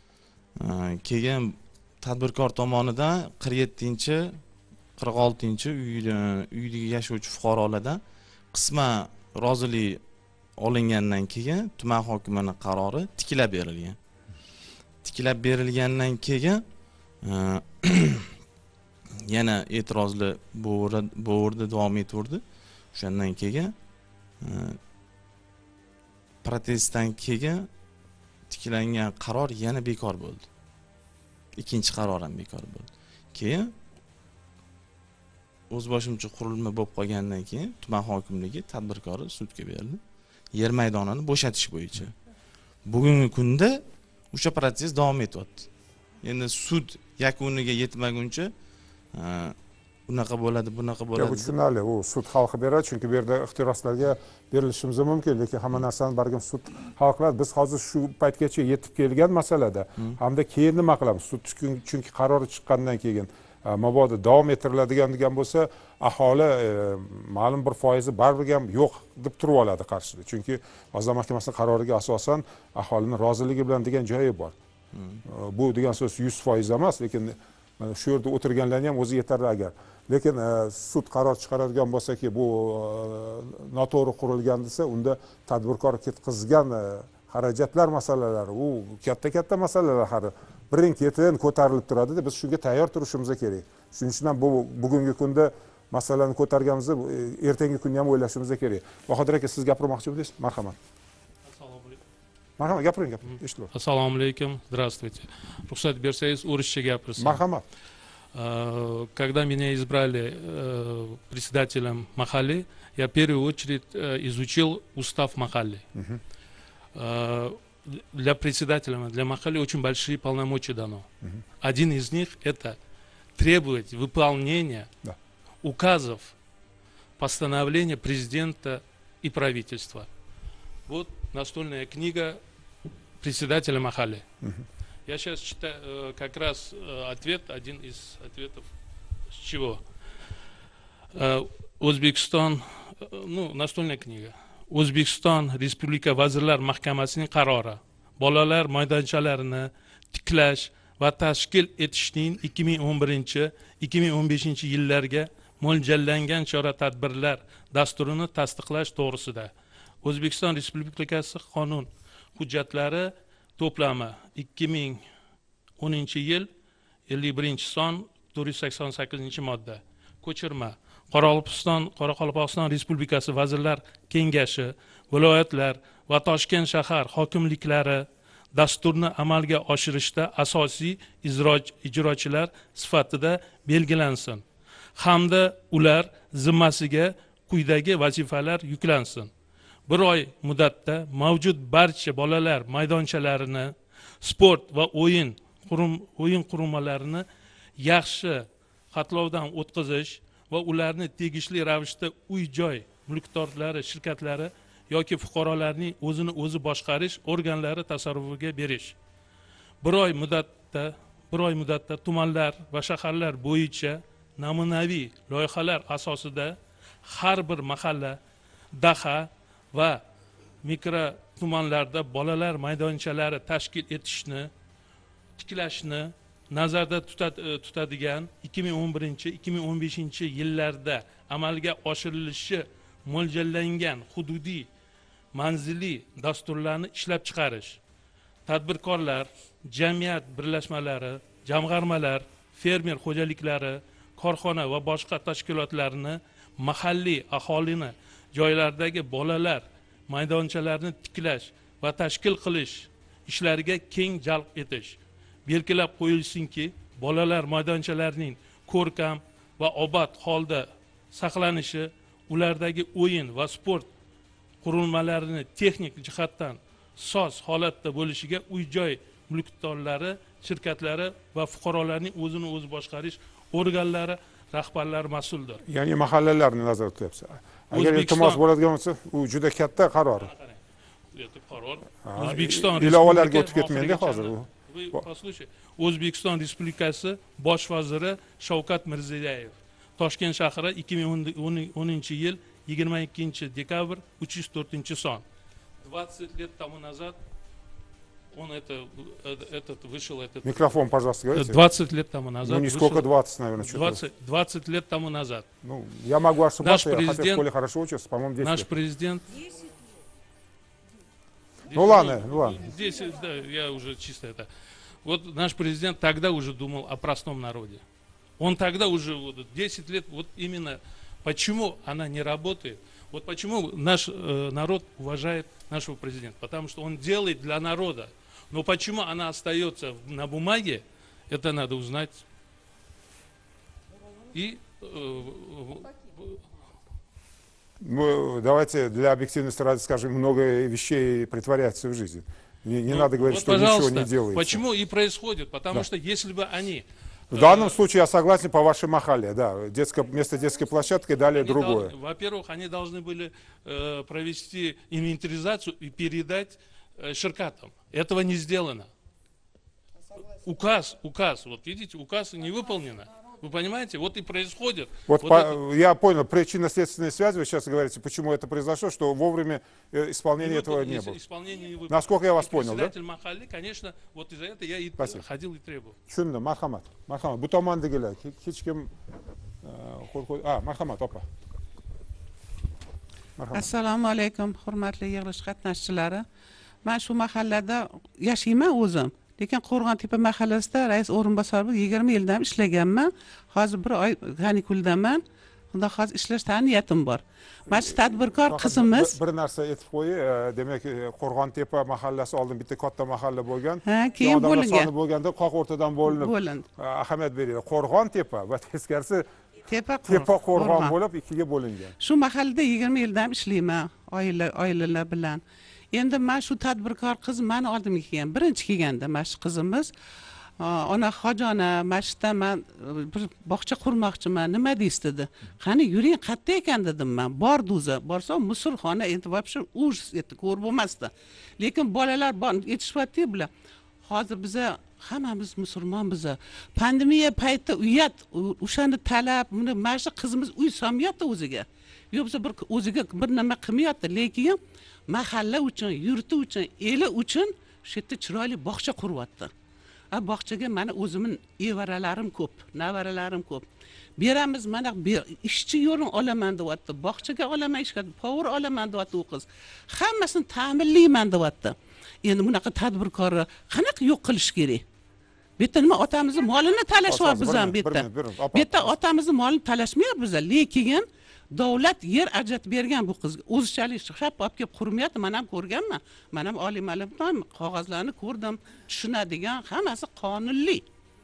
Keyin tadbirkor tomonidan qirq yettinchi qirq oltinchi uyda yashovchi fuqarolardan qisman rozilik olingandan keyin tuman hokimining qarori tiklab berilgan. Tiklab berilgandan keyin yana e'tirozlar bu o'rda davom etaverdi. O'shandan keyin protestdan keyin tiklangan qaror yana bekor bo'ldi. Ikkinchi qaror ham bekor bo'ldi. Keyin o'zboshimcha qurilma bo'lib qolgandan keyin tuman hokimligi tadbirkori sudga berdi. Yer maydonini bo'shatish bo'yicha. Bugungi kunda o'sha proses davom etyapti. Endi sud yakuniga yetmaguncha bunaqa bo'ladi, bunaqa bo'ladi. Bu tushunarli, u sud xalqi beradi, chunki bu yerda ixtiroslarga berilishimiz mumkin, lekin hamma narsani bargim sud hal qiladi. Biz hozir shu paytgacha yetib kelgan masalada hamda keyin nima qilamiz? Sud chunki qarori chiqqandan keyin mabodo davom ettiriladigan degan bo'lsa, aholi ma'lum bir foizi baribir ham yo'q deb turib oladi qarshida. Chunki Vazirlar Mahkamasining qaroriga asosan aholining roziligi bilan degan joyi bor. Bu degan so'z yuz foiz emas, lekin mana shu yerda o'tirganlarning ham o'zi yetarli agar. Lekin sud qaror chiqaradigan bo'lsa-ki, bu noto'g'ri qurilgan desa, unda tadbirkor ketkazgan xarajatlar masalalari, u katta-katta masalalar hali birin-ketin ko'tarilib turadi-da, biz shunga tayyor turishimiz kerak. Shuning uchun ham bu bugungi kunda masalani ko'targanimizda ertangi kunni ham o'ylashimiz kerak. Bahodir aka, siz gapirmoqchimisiz? Marhamat. Marhamat, gapiring, gapiring. Eshitdim. Assalomu alaykum. Здравствуйте. Ruxsat bersangiz, o'rischa gapirsam. Marhamat. Когда меня избрали председателем Махалли, я в первую очередь изучил устав Махалли. для председателя, для Махали очень большие полномочия дано. Угу. Один из них это требовать выполнения да. указов, постановления президента и правительства. Вот настольная книга председателя Махали. Угу. Я сейчас читаю как раз ответ, один из ответов. С чего? O'zbekiston, ну, настольная книга. O'zbekiston Respublika Vazirlar Mahkamasining qarori bolalar maydonchalarini tiklash va tashkil etishning ikki ming o'n birinchi ikki ming o'n beshinchi yillarga mo'ljallangan chora-tadbirlar dasturini tasdiqlash to'g'risida. O'zbekiston Respublikasi qonun hujjatlari to'plami ikki ming o'ninchi yil ellik birinchi son to'rt yuz sakson sakkizinchi modda. Ko'chirma. Qoraqalpog'iston Qoraqalpog'iston Respublikasi Vazirlar Kengashi, viloyatlar va Toshkent shahar hokimliklari dasturni amalga oshirishda asosiy ijrochilar sifatida belgilansin hamda ular zimmasiga quyidagi vazifalar yuklansin. Bir oy muddatda mavjud barcha bolalar maydonchalarini, sport va o'yin qurum o'yin qurilmalarini yaxshi xatlovdan o'tkazish va ularni tegishli ravishda uy-joy mulkdorlari, shirkatlari yoki fuqarolarning o'zini o'zi boshqarish organlari tasarrufiga berish. Bir oy muddatda, bir oy muddatda tumanlar va shaharlar bo'yicha namunaviy loyihalar asosida har bir mahalla, daha va mikro tumanlarda bolalar maydonchalari tashkil etishni, tiklashni nazarda tutadigan ikki ming o'n birinchi ikki ming o'n beshinchi yillarda amalga oshirilishi mo'ljallangan hududiy manziliy dasturlarni ishlab chiqarish. Tadbirkorlar, jamiyat birlashmalari, jamg'armalar, fermer xo'jaliklari, korxona va boshqa tashkilotlarni mahalliy aholini joylardagi bolalar maydonchalarining tiklash va tashkil qilish ishlariga keng jalb etish. Belgilab qo'yilsinki, bolalar maydonchalarining ko'rkam va obod holda saqlanishi, ulardagi o'yin va sport qurilmalarini texnik jihatdan soz holatda bo'lishiga uy-joy mulkdorlari, shirkatlari va fuqarolarning o'zini o'zi boshqarish organlari rahbarlari mas'uldir. Ya'ni mahallalarni nazarda tutyapsiz. Agar iltimos bo'ladigan bo'lsa, u juda katta qaror. Qaror. O'zbekiston ilovalarga o'tib ketmaydi hozir u. Послушай, O'zbekiston Respublikasi bosh vaziri Shavkat Mirziyoyev Toshkent shahri ikki ming o'ninchi yil yigirma ikkinchi dekabr uch yuz to'rtinchi son. двадцать лет тому назад он это этот вышел этот Микрофон, пожалуйста, говорите. двадцать лет тому назад. Ну не сколько, двадцать, наверное, что-то. двадцать лет тому назад. Ну, я могу ошибаться, я хотя в школе хорошо учился, по-моему, десять. Наш президент. Ну ладно, ну ладно. Здесь, да, я уже чисто это. Вот наш президент тогда уже думал о простом народе. Он тогда уже вот, десять лет, вот именно почему она не работает, вот почему наш э, народ уважает нашего президента, потому что он делает для народа. Но почему она остается на бумаге, это надо узнать. И э, Ну, давайте для объективности ради скажем, много вещей притворяется в жизнь. Не, не ну, надо говорить, вот, что ничего не делается. Почему и происходит? Потому да. что если бы они... В данном э, случае я согласен по вашей махале, да. Детское, вместо детской площадки дали другое. Во-первых, они должны были э, провести инвентаризацию и передать э, ширкатам. Этого не сделано. Указ, указ, вот видите, указ не выполнено. Вы понимаете? Вот и происходит. Вот, вот по, это... Я понял, причинно-следственные связи, вы сейчас говорите, почему это произошло, что вовремя исполнения ну, этого не было. Не Насколько я вас и понял, да? Махалли, конечно, вот из-за этого я и Спасибо. ходил и требовал. Tushundim, marhamat. Marhamat. Bu tomondagilar hech kim а, marhamat, opa. Assalomu alaykum, hurmatli yig'ilish qatnashchilari. Men shu mahallada yashayman o'zim. Lekin Qo'rg'ontepa mahallasida rais o'rinbosar bo'lib yigirma yildan ishlaganman. Hozir bir oy kanikuldaman. Unda hozir ishlashda niyatim bor. Mana shu tadbirkor qizimiz bir narsa aytib qo'yay, demak Qo'rg'ontepa mahallasi oldin bitta katta mahalla bo'lgan. Ha, keyin bo'lingan. Bo'lganda qoq o'rtadan bo'linib. Bo'lindi. Ahamiyat beringlar. Qo'rg'ontepa va teskarisi Tepa Qo'rg'on bo'lib ikkiga bo'lingan. Shu mahallada yigirma yildan ishlayman, oila oilalar bilan. endi mana shu tadbirkor qiz mani oldimga kelgan birinchi kelganda mana shu qizimiz ona hojona mana shu yerda man bir bog'cha qurmoqchiman nima deysiz dedi. Qani yuring qayerda ekan dedim men. Bordi o'zi. Borsam musulxona endi вообще ужас etdi, ko'rib bo'lmasdi. Lekin bolalar yetishyapti bular. Hozir biza hammamiz musulmon biza. Pandemiya payti uyat, o'shani talab, buni mana shu qizimiz uy solmayapti o'ziga. Yo'qsa bir o'ziga bir nima qilmayapti, lekin mahalla uchun, yurti uchun, eli uchun shu yerda chiroyli bog'cha quryapti. A bog'chaga mana o'zimning evaralarim ko'p, navaralarim ko'p. Beramiz mana ishchi yo'lini olaman deyapti, bog'chaga olaman ishga, povur olaman deyapti u qiz. Hammasini ta'minlayman deyapti. Endi bunaqa tadbirkorni qanaqa yo'q qilish kerak? Bu yerda nima otamizning molini talashyapmiz biz ham bu yerda. Bu yerda otamizning molini talashmayapmiz, lekin davlat yer ajratib bergan bu qizga. O'zishalik shap olib kelib qurmayapti, men ham ko'rganman. Men ham oliy ma'lumotdan qog'ozlarni ko'rdim, tushunadigan hammasi qonunli.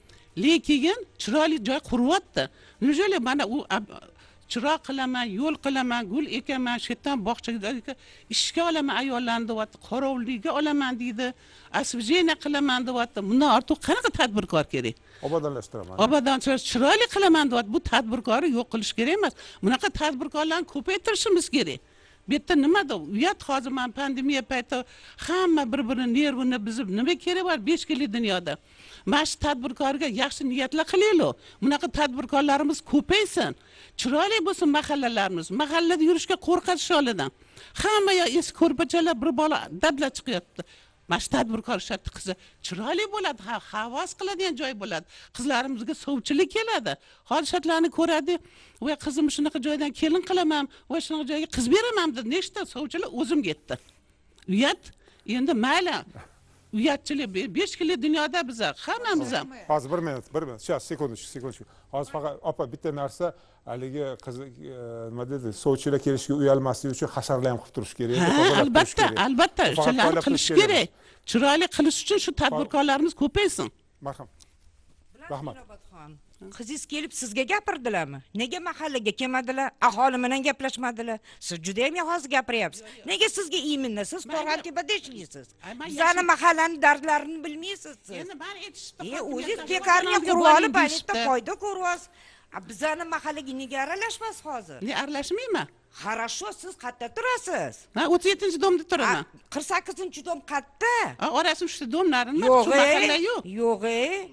Lekin chiroyli joy quryapti. Nijoli mana u chiroq qilaman, yo'l qilaman, gul ekaman, shu yerdan bog'chaga ishga olaman ayollarni deyapti, qorovullikka olaman deydi, asvjeniya qilaman deyapti. Bundan ortiq qanaqa tadbirkor kerak? Obodonlashtiraman. Obodonlashtirish chiroyli qilaman deyapti. Bu tadbirkorni yo'q qilish kerak emas. Bunaqa tadbirkorlarni ko'paytirishimiz kerak. Bu yerda nimada uyat hozir men pandemiya payti hamma bir-birini nervini buzib nima kerak bor besh kunlik dunyoda. Mana shu tadbirkorga yaxshi niyatlar qilaylik. Bunaqa tadbirkorlarimiz ko'paysin. Chiroyli bo'lsin mahallalarimiz. Mahallada yurishga qo'rqish holidan. Hamma ya eski ko'rpachalar bir bola dabla chiqyapti. Mana shu tadbirkor sharti qizi chiroyli bo'ladi, havas qiladigan joy bo'ladi. Qizlarimizga sovchilik keladi. Hodisatlarni ko'radi. Va qizim shunaqa joydan kelin qilaman, va shunaqa joyga qiz beraman deb nechta sovchilar o'zim ketdi. Uyat endi mayli. Uyatchilik besh kunlik dunyoda biz hammamiz ham. Hozir bir minut, bir minut. Сейчас, sekundочку, sekundочку. Hozir faqat opa bitta narsa, haligi qiz nima dedi, sovchilar kelishga uyalmasligi uchun hasharlar ham qilib turish kerak. Albatta, albatta, shularni qilish kerak. Chiroyli qilish uchun shu tadbirkorlarimiz ko'paysin. Marhamat. Rahmat. Qizingiz kelib sizga gapirdilarmi? Nega mahallaga kelmadilar? Aholi bilan gaplashmadilar? Siz juda ham hozir gapiryapsiz. Nega sizga iminni siz To'g'antepada ishlaysiz? Bizani mahallaning dardlarini bilmaysiz siz. Endi men aytishdi. E, o'zingiz pekarniya qurib olib, aytda foyda ko'ryapsiz. Bizani mahallaga nega aralashmas hozir? Ne aralashmayman? Хорошо, siz qayerda turasiz? Men o'ttiz yettinchi domda turaman. qirq sakkizinchi dom qayerda? Orasim shu domlarini, shu mahalla yo'q. Yo'q.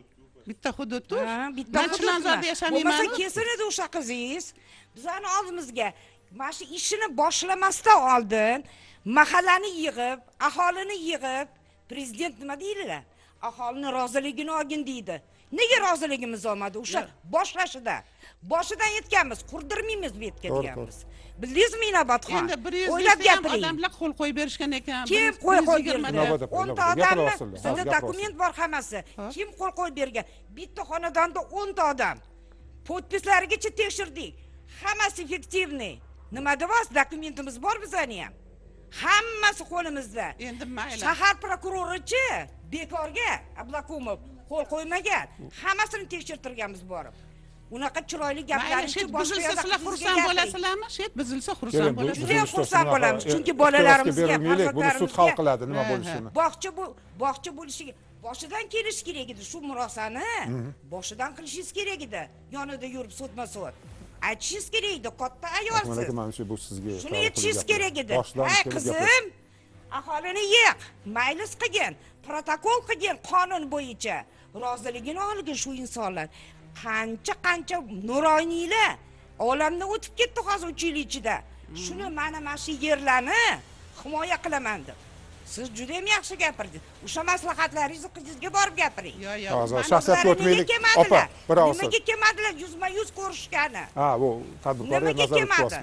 Bitta hududda. Bitta Chilonzorda yashamayman. Bo'lmasa kelsin edi o'sha qizingiz. Bizani oldimizga mana shu ishini boshlamasdan oldin mahallani yig'ib, aholini yig'ib, prezident nima deydilar? Aholini roziligini olgin deydi. Nega roziligimiz olmadi o'sha boshlashida? Boshidan yetganmiz, qurdirmaymiz bu yerga deganmiz. Bildingizmi Inobatxon? Endi bir yuz o'ylab gapiring. Odamlar qo'l qo'yib berishgan ekan. Kim qo'l qo'yib bergan? o'nta odammi? Bizda dokument bor hammasi. Kim qo'l qo'yib bergan? Bitta xonadonda o'nta odam. Podpislarigacha tekshirdik. Hammasi effektivniy. Nima deyapsiz? Dokumentimiz bor bizani ham. Hammasi qo'limizda. Endi mayli. Shahar prokurorichi bekorga Ablakumov qo'l qo'ymagan. Hammasini tekshirtirganmiz borib. Unaqa chiroyli gaplarni boshqa yoqda sizlar xursand bo'lasizlarmi? Shet bizilsa xursand bo'lasiz. Juda xursand bo'lamiz, chunki bolalarimizga, buni sud hal qiladi, nima bo'lishini. Bog'cha bu, bog'cha bo'lishiga boshidan kelish kerak edi, shu murosani boshidan qilishingiz kerak edi. Yonida yurib so'tma-so't. Aytishingiz kerak edi, katta ayolsiz. Mana shu bu sizga. Shuni aytishingiz kerak edi. Ay qizim, aholini yiq, maylis qilgin, protokol qilgin qonun bo'yicha. Roziligini olgin shu insonlar. Qancha qancha nuroniylar olamdan o'tib ketdi hozir uch yil ichida. Shuni mana mana shu yerlarni himoya qilaman deb. Siz juda ham yaxshi gapirdingiz. O'sha maslahatlaringizni qizingizga borib gapiring. Yo'q, yo'q. Hozir shaxsiyat o'tmaylik. Opa, bir oz. Nimaga kelmadilar? Yuzma-yuz ko'rishgani. Ha, bu tadbirkorlar nazorat qilyapti.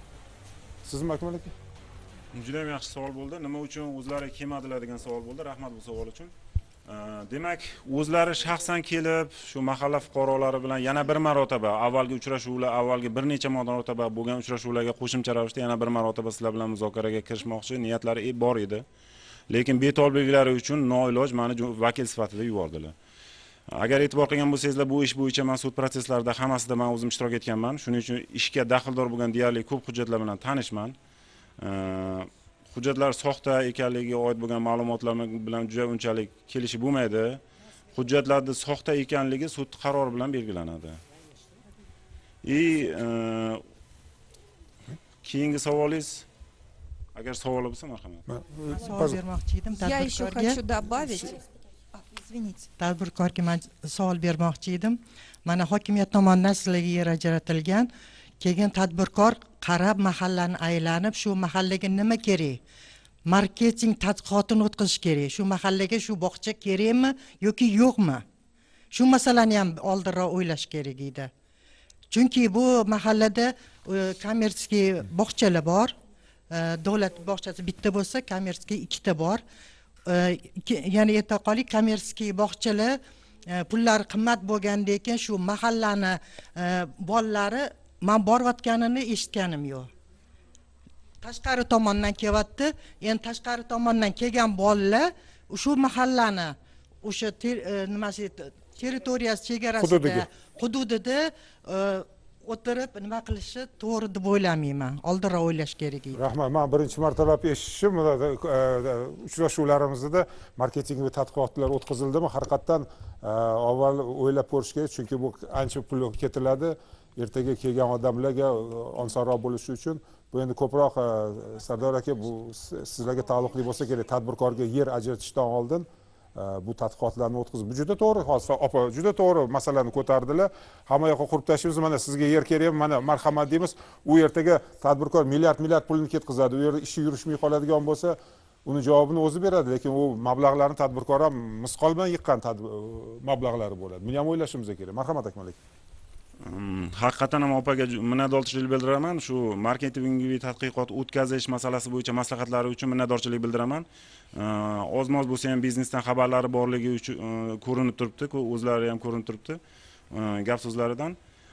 Sizmi Akmal aka? Juda ham yaxshi savol bo'ldi. Nima uchun o'zlari kelmadilar degan savol bo'ldi. Rahmat bu savol uchun. Demak, o'zlari shaxsan kelib, shu mahalla fuqarolari bilan yana bir marotaba avvalgi uchrashuvlar, avvalgi bir necha marotaba bo'lgan uchrashuvlarga qo'shimcha ravishda yana bir marotaba sizlar bilan muzokaraga kirishmoqchi niyatlari bor edi. Lekin betolliklari uchun noiloj meni vakil sifatida yubordilar. Agar e'tibor qilgan bo'lsangizlar, bu ish bo'yicha men sud protsesslarida hammasida men o'zim ishtirok etganman. Shuning uchun ishga daxldor bo'lgan deyarli ko'p hujjatlar bilan tanishman. hujjatlar soxta ekanligiga oid bo'lgan ma'lumotlar bilan juda unchalik kelishib bo'lmaydi. Hujjatlarda soxta ekanligi sud qarori bilan belgilanadi. И keyingi savolingiz agar savol bo'lsa marhamat. Savol bermoqchi edim Я еще хочу добавить. Извините. Tadbirkorga men savol bermoqchi edim. Mana hokimiyat tomonidan sizlarga yer ajratilgan, keyin tadbirkor qarab mahallani aylanib, shu mahallaga nima kerak? Marketing tadqiqotini o'tkazish kerak. Shu mahallaga shu bog'cha kerakmi yoki yo'qmi? Shu masalani ham oldinroq o'ylash kerak edi. Chunki bu mahallada kommersiy bog'chalar bor. Davlat bog'chasi bitta bo'lsa, kommersiy ikkita bor. Ya'ni aytaqolik kommersiy bog'chalar pullar qimmat bo'lgandan keyin shu mahallani bolalari men borayotganini eshitganim yo'q. Tashqari tomondan kelyapti. Endi tashqari tomondan kelgan bolalar shu mahallani o'sha nimasi territoriyasi chegarasida hududida o'tirib nima qilishi to'g'ri deb o'ylamayman. Oldinroq o'ylash kerak edi. Rahmat. Men birinchi martalab eshitishim, uchrashuvlarimizda marketing va tadqiqotlar o'tkazildimi? Haqiqatan avval o'ylab ko'rish kerak, chunki bu ancha pul ketiladi. Ertaga kelgan odamlarga osonroq bo'lishi uchun bu endi ko'proq Sardor aka, bu sizlarga taalluqli bo'lsa kerak. Tadbirkorga yer ajratishdan oldin bu tadqiqotlarni o'tkazib, bu juda to'g'ri. Hozir opa juda to'g'ri masalani ko'tardilar. Hamma yoqqa qurib tashlaymiz, mana sizga yer kerakmi, mana marhamat deymiz. U ertaga tadbirkor milliard milliard pulni ketkazadi. U yerda ishi yurishmay qoladigan bo'lsa, uni javobini o'zi beradi, lekin u mablag'larni tadbirkor ham misqol bilan yiqqan mablag'lari bo'ladi. Buni ham o'ylashimiz kerak. Marhamat Akmal aka. Haqiqatan ham opaga minnatdorchilik bildiraman. Shu marketingiviy tadqiqot o'tkazish masalasi bo'yicha maslahatlari uchun minnatdorchilik bildiraman. Oz-moz bo'lsa ham biznesdan xabarlari borligi uchun ko'rinib turibdi, o'zlari ham ko'rinib turibdi gap so'zlaridan.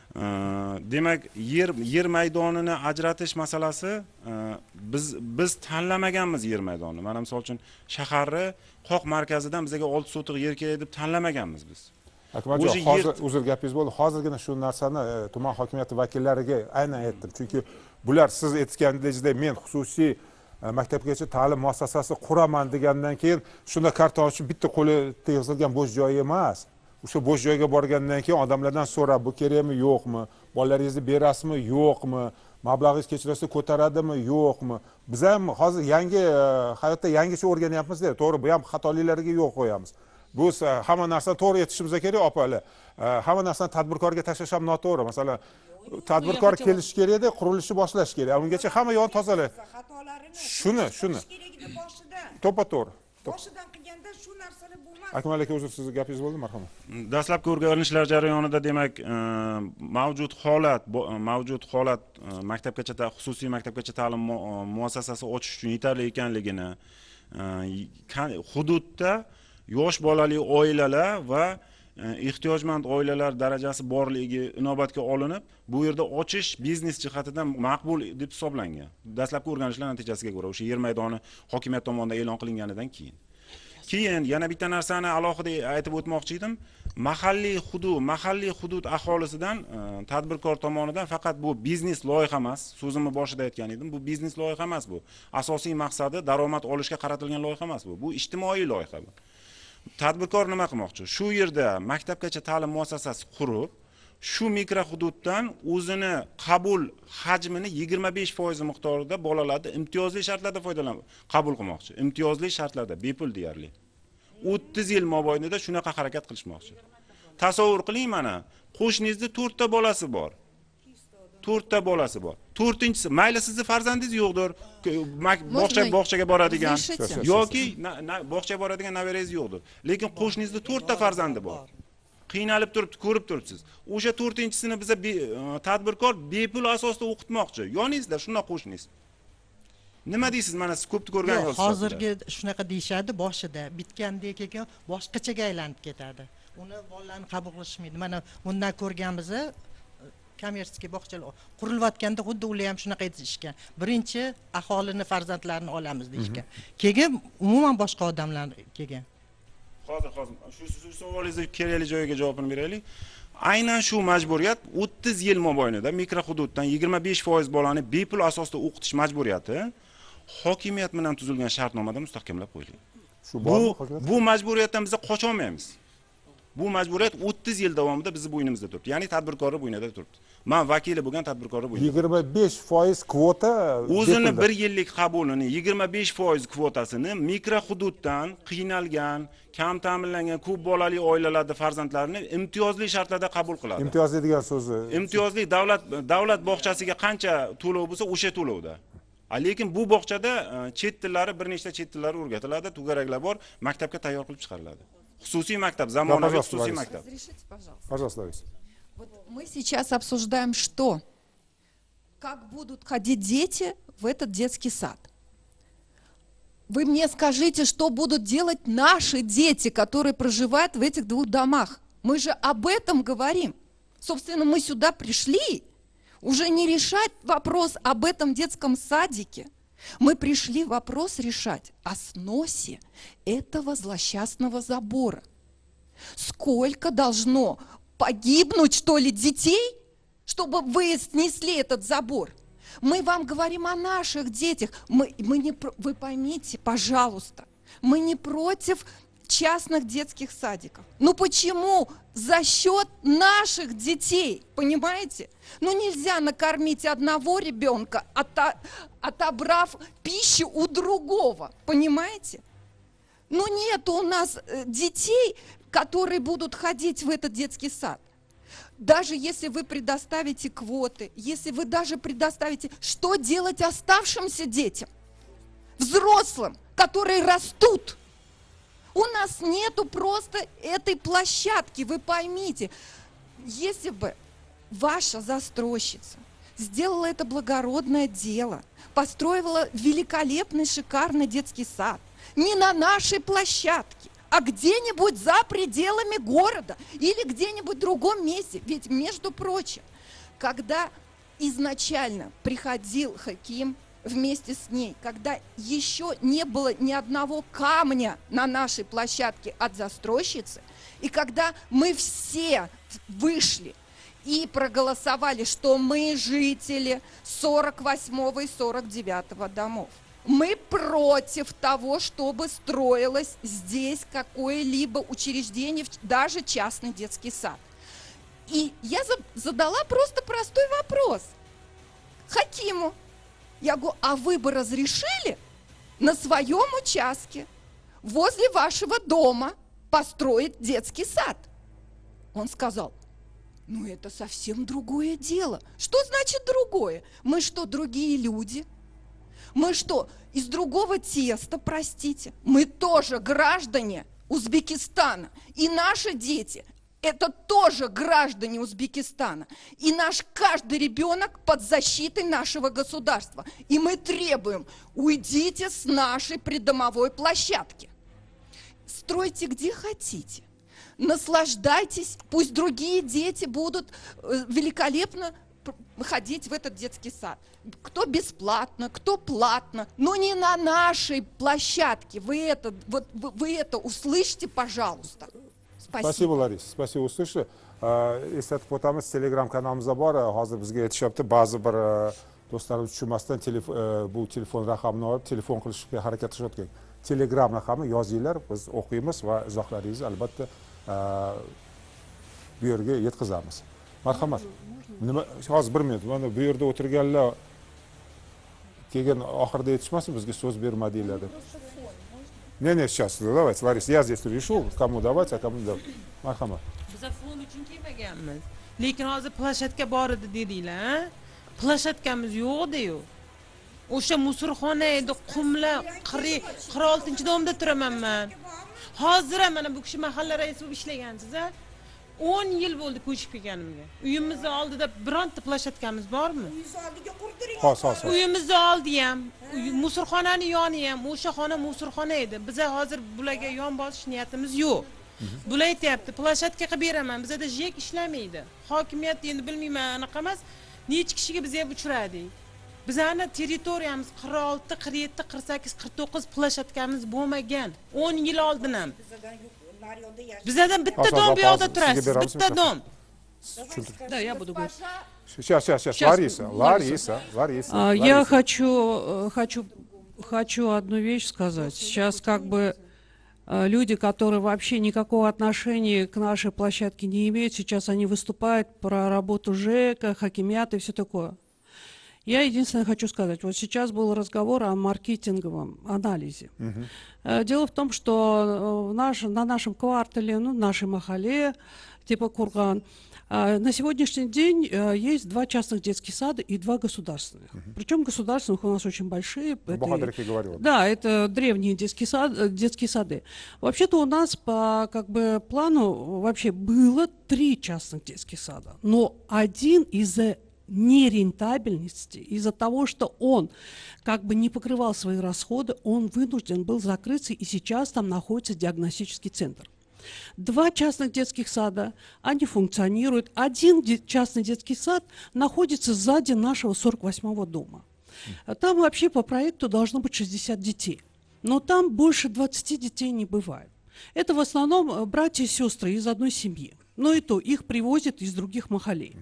Demak, yer yer maydonini ajratish masalasi biz biz tanlamaganmiz yer maydonini. Mana misol uchun shaharni qoq markazidan bizga olti sotiq yer kerak deb tanlamaganmiz biz. Akmaljon, hozir uzr gapingiz bo'ldi. Hozirgina shu narsani tuman hokimiyati vakillariga aynan aytdim. Chunki bular siz aytganingizdek, men xususiy maktabgacha ta'lim muassasasi quraman degandan keyin shunda karta ochib bitta qo'li tegizilgan bo'sh joy emas. O'sha bo'sh joyga borgandan keyin odamlardan so'rab, bu kerakmi, yo'qmi? Bolalaringizni berasizmi, yo'qmi? Mablag'ingiz kechirasiz ko'taradimi, yo'qmi? Biz ham hozir yangi hayotda yangicha o'rganyapmiz-da. To'g'ri, bu ham xatoliklarga yo'q qo'yamiz. Bu hamma narsani to'g'ri aytishimiz kerak, opalar. Hamma narsani tadbirkorga tashlash ham noto'g'ri. Masalan, tadbirkor kelish kerak edi, qurilishni boshlash kerak. Ungacha hamma yo'lni tozalab. Shuni, shuni. To'ppa-to'g'ri. Boshidan qilganda shu narsalar bo'lmas. Akmal aka, o'zim sizning gapingiz bo'ldi, marhamat. Dastlabki o'rganishlar jarayonida, demak, mavjud holat, mavjud holat maktabgacha, xususiy maktabgacha ta'lim muassasasi ochish uchun yetarli ekanligini, hududda yosh bolali oilalar va ehtiyojmand oilalar darajasi borligi inobatga olinib, bu yerda ochish biznes jihatidan maqbul deb hisoblangan. Dastlabki o'rganishlar natijasiga ko'ra, o'sha yer maydoni hokimiyat tomonidan e'lon qilinganidan keyin. Keyin yana bitta narsani alohida aytib o'tmoqchi edim. Mahalliy hudud, mahalliy hudud aholisidan tadbirkor tomonidan faqat bu biznes loyiha emas, so'zimni boshida aytgan edim, bu biznes loyiha emas bu. Asosiy maqsadi daromad olishga qaratilgan loyiha emas bu. Bu ijtimoiy loyiha bu. Tadbirkor nima qilmoqchi? Shu yerda maktabgacha ta'lim muassasasi qurib, shu mikro hududdan o'zini qabul hajmini yigirma besh foiz miqdorida bolalarni imtiyozli shartlarda foydalan qabul qilmoqchi. Imtiyozli shartlarda bepul deyarli. o'ttiz yil mobaynida shunaqa harakat qilishmoqchi. Tasavvur qiling, mana qo'shningizda to'rtta bolasi bor. to'rtta bolasi bor. to'rtinchisi, mayli sizni farzandingiz yo'qdir, bog'cha bog'chaga boradigan yoki bog'chaga boradigan nabiranggiz yo'qdir. Lekin qo'shningizda to'rtta farzandi bor. Qiynalib turibdi, ko'rib turibsiz. O'sha to'rtinchisini biza tadbirkor bepul asosda o'qitmoqchi. Yoningizda shunday qo'shningiz. Nima deysiz? Mana siz ko'pni ko'rgan yo'qsiz. Hozirgi shunaqa deyshadi, boshida bitgandek ekan, boshqachaga aylanib ketadi. Uni bolalarni qabul qilishmaydi. Mana bundan ko'rganmiz, kommersiy bog'chalar qurilayotganda xuddi ular ham shunaqa aytishgan. Birinchi aholini farzandlarini olamiz deyishgan. Keyin umuman boshqa odamlar kelgan. Hozir hozir shu savolingizga kerakli joyiga javobini beraylik. Aynan shu majburiyat o'ttiz yil mobaynida mikro hududdan yigirma besh foiz bolani bepul asosda o'qitish majburiyati hokimiyat bilan tuzilgan shartnomada mustahkamlab qo'yilgan. Shu Bu bormi? bu majburiyatdan biz qocha olmaymiz. Bu majburiyat o'ttiz yil davomida bizni bo'ynimizda turibdi. Ya'ni tadbirkorlar bo'ynida turibdi. Men vakili bo'lgan tadbirkorlar bo'ynida. yigirma besh foiz kvota o'zini bir yillik qabulini yigirma besh foiz kvotasini mikro hududdan qiynalgan, kam ta'minlangan ko'p bolali oilalarda farzandlarini imtiyozli shartlarda qabul qiladi. Imtiyozli degan so'zi. Imtiyozli davlat davlat bog'chasiga qancha to'lov bo'lsa, o'sha to'lovda. Lekin bu bog'chada chet tillari, bir nechta chet tillari o'rgatiladi, to'garaklar bor, maktabga tayyor qilib chiqariladi. Xususiy maktab, zamonaviy xususiy maktab. Разрешите, пожалуйста. Пожалуйста, Лариса. Вот мы сейчас обсуждаем что? Как будут ходить дети в этот детский сад? Вы мне скажите, что будут делать наши дети, которые проживают в этих двух домах? Мы же об этом говорим. Собственно, мы сюда пришли уже не решать вопрос об этом детском садике. Мы пришли вопрос решать о сносе этого злосчастного забора. Сколько должно погибнуть, что ли, детей, чтобы вы снесли этот забор? Мы вам говорим о наших детях. Мы, мы не, вы поймите, пожалуйста, мы не против частных детских садиков. Ну почему за счет наших детей, понимаете? Ну нельзя накормить одного ребенка, ото, отобрав пищу у другого, понимаете? Ну нет у нас детей, которые будут ходить в этот детский сад. Даже если вы предоставите квоты, если вы даже предоставите, что делать оставшимся детям, взрослым, которые растут? У нас нету просто этой площадки, вы поймите. Если бы ваша застройщица сделала это благородное дело, построила великолепный, шикарный детский сад, не на нашей площадке, а где-нибудь за пределами города или где-нибудь в другом месте. Ведь, между прочим, когда изначально приходил Хаким вместе с ней, когда еще не было ни одного камня на нашей площадке от застройщицы, и когда мы все вышли и проголосовали, что мы жители сорок восьмого и сорок девятого домов, мы против того, чтобы строилось здесь какое-либо учреждение, даже частный детский сад. И я задала просто простой вопрос Хакиму. Я говорю, а вы бы разрешили на своем участке возле вашего дома построить детский сад? Он сказал, ну это совсем другое дело. Что значит другое? Мы что, другие люди? Мы что, из другого теста, простите? Мы тоже граждане Узбекистана. И наши дети это тоже граждане Узбекистана. И наш каждый ребенок под защитой нашего государства. И мы требуем, уйдите с нашей придомовой площадки. Стройте где хотите. Наслаждайтесь, пусть другие дети будут великолепно ходить в этот детский сад. Кто бесплатно, кто платно, но не на нашей площадке. Вы это, вот, вы, вы это услышьте, пожалуйста. Спасибо. Спасибо, Лариса. Спасибо, услышали. Eslatib o'tamiz, Telegram kanalimizda bor. Hozir bizga aytishyapti, ba'zi bir do'stlarimiz tushunmasdan bu telefon raqamini olib telefon qilishga harakat qilishayotgan. Telegram raqami yozinglar, biz o'qiymiz va izohlaringizni albatta bu yerga yetkazamiz. Marhamat. Nima hozir bir minut. Mana bu yerda o'tirganlar keyin oxirida yetishmasin, bizga so'z bermadinglar deb. Не, не, сейчас, давайте, Лариса, я здесь решу, кому давать, а кому не давать. Marhamat. Biz fon uchun kelmaganmiz. Lekin hozir plashatka bor edi dedinglar. Plashatkamiz yo'q-ku. O'sha musorxona edi, qumlar, qirq oltinchi domda turaman men. Hozir ham mana bu kishi mahalla raisi bo'lib ishlagansiz-a? o'n yil bo'ldi ko'chib kelganimga. Uyimizni oldida bironta plashatkamiz bormi? Uyimizni oldiga qurdiring. Hos, hos. Uyimizni oldi ham, musorxonani yoni ham, o'sha xona musorxona edi. Biz hozir bularga yon bosish niyatimiz yo'q. Bular aytayapti, plashatka qilib beraman. Bizda jek ishlamaydi. Hokimiyat endi bilmayman, anaqa emas. Necha kishiga biz ham uchradik. Bizning territoriyamiz qirq olti, qirq yetti, qirq sakkiz, qirq to'qqiz plashatkamiz bo'lmagan. o'n yil oldin ham. Bizdan bitta dom bu yoqda turasiz, bitta dom. Да, я буду говорить. Сейчас, сейчас, сейчас, Лариса, Лариса, Лариса. Я хочу, хочу хочу одну вещь сказать. Сейчас как бы э, люди, которые вообще никакого отношения к нашей площадке не имеют, сейчас они выступают про работу ЖЭКа, хакимията и все такое. Я единственное хочу сказать, вот сейчас был разговор о маркетинговом анализе. Uh-huh. Дело в том, что в наш, на нашем квартале, ну, в нашей махале, типа Курган, на сегодняшний день есть два частных детских сада и два государственных. Uh-huh. Причем государственных у нас очень большие. Это, говорил. Да, это древние детские, сад, детские сады. Вообще-то у нас по как бы, плану вообще было три частных детских сада, но один из-за нерентабельности, из-за того, что он как бы не покрывал свои расходы, он вынужден был закрыться, и сейчас там находится диагностический центр. Два частных детских сада, они функционируют. Один де- частный детский сад находится сзади нашего сорок восьмого дома. Там вообще по проекту должно быть шестьдесят детей, но там больше двадцати детей не бывает. Это в основном братья и сестры из одной семьи, но и то их привозят из других махалей.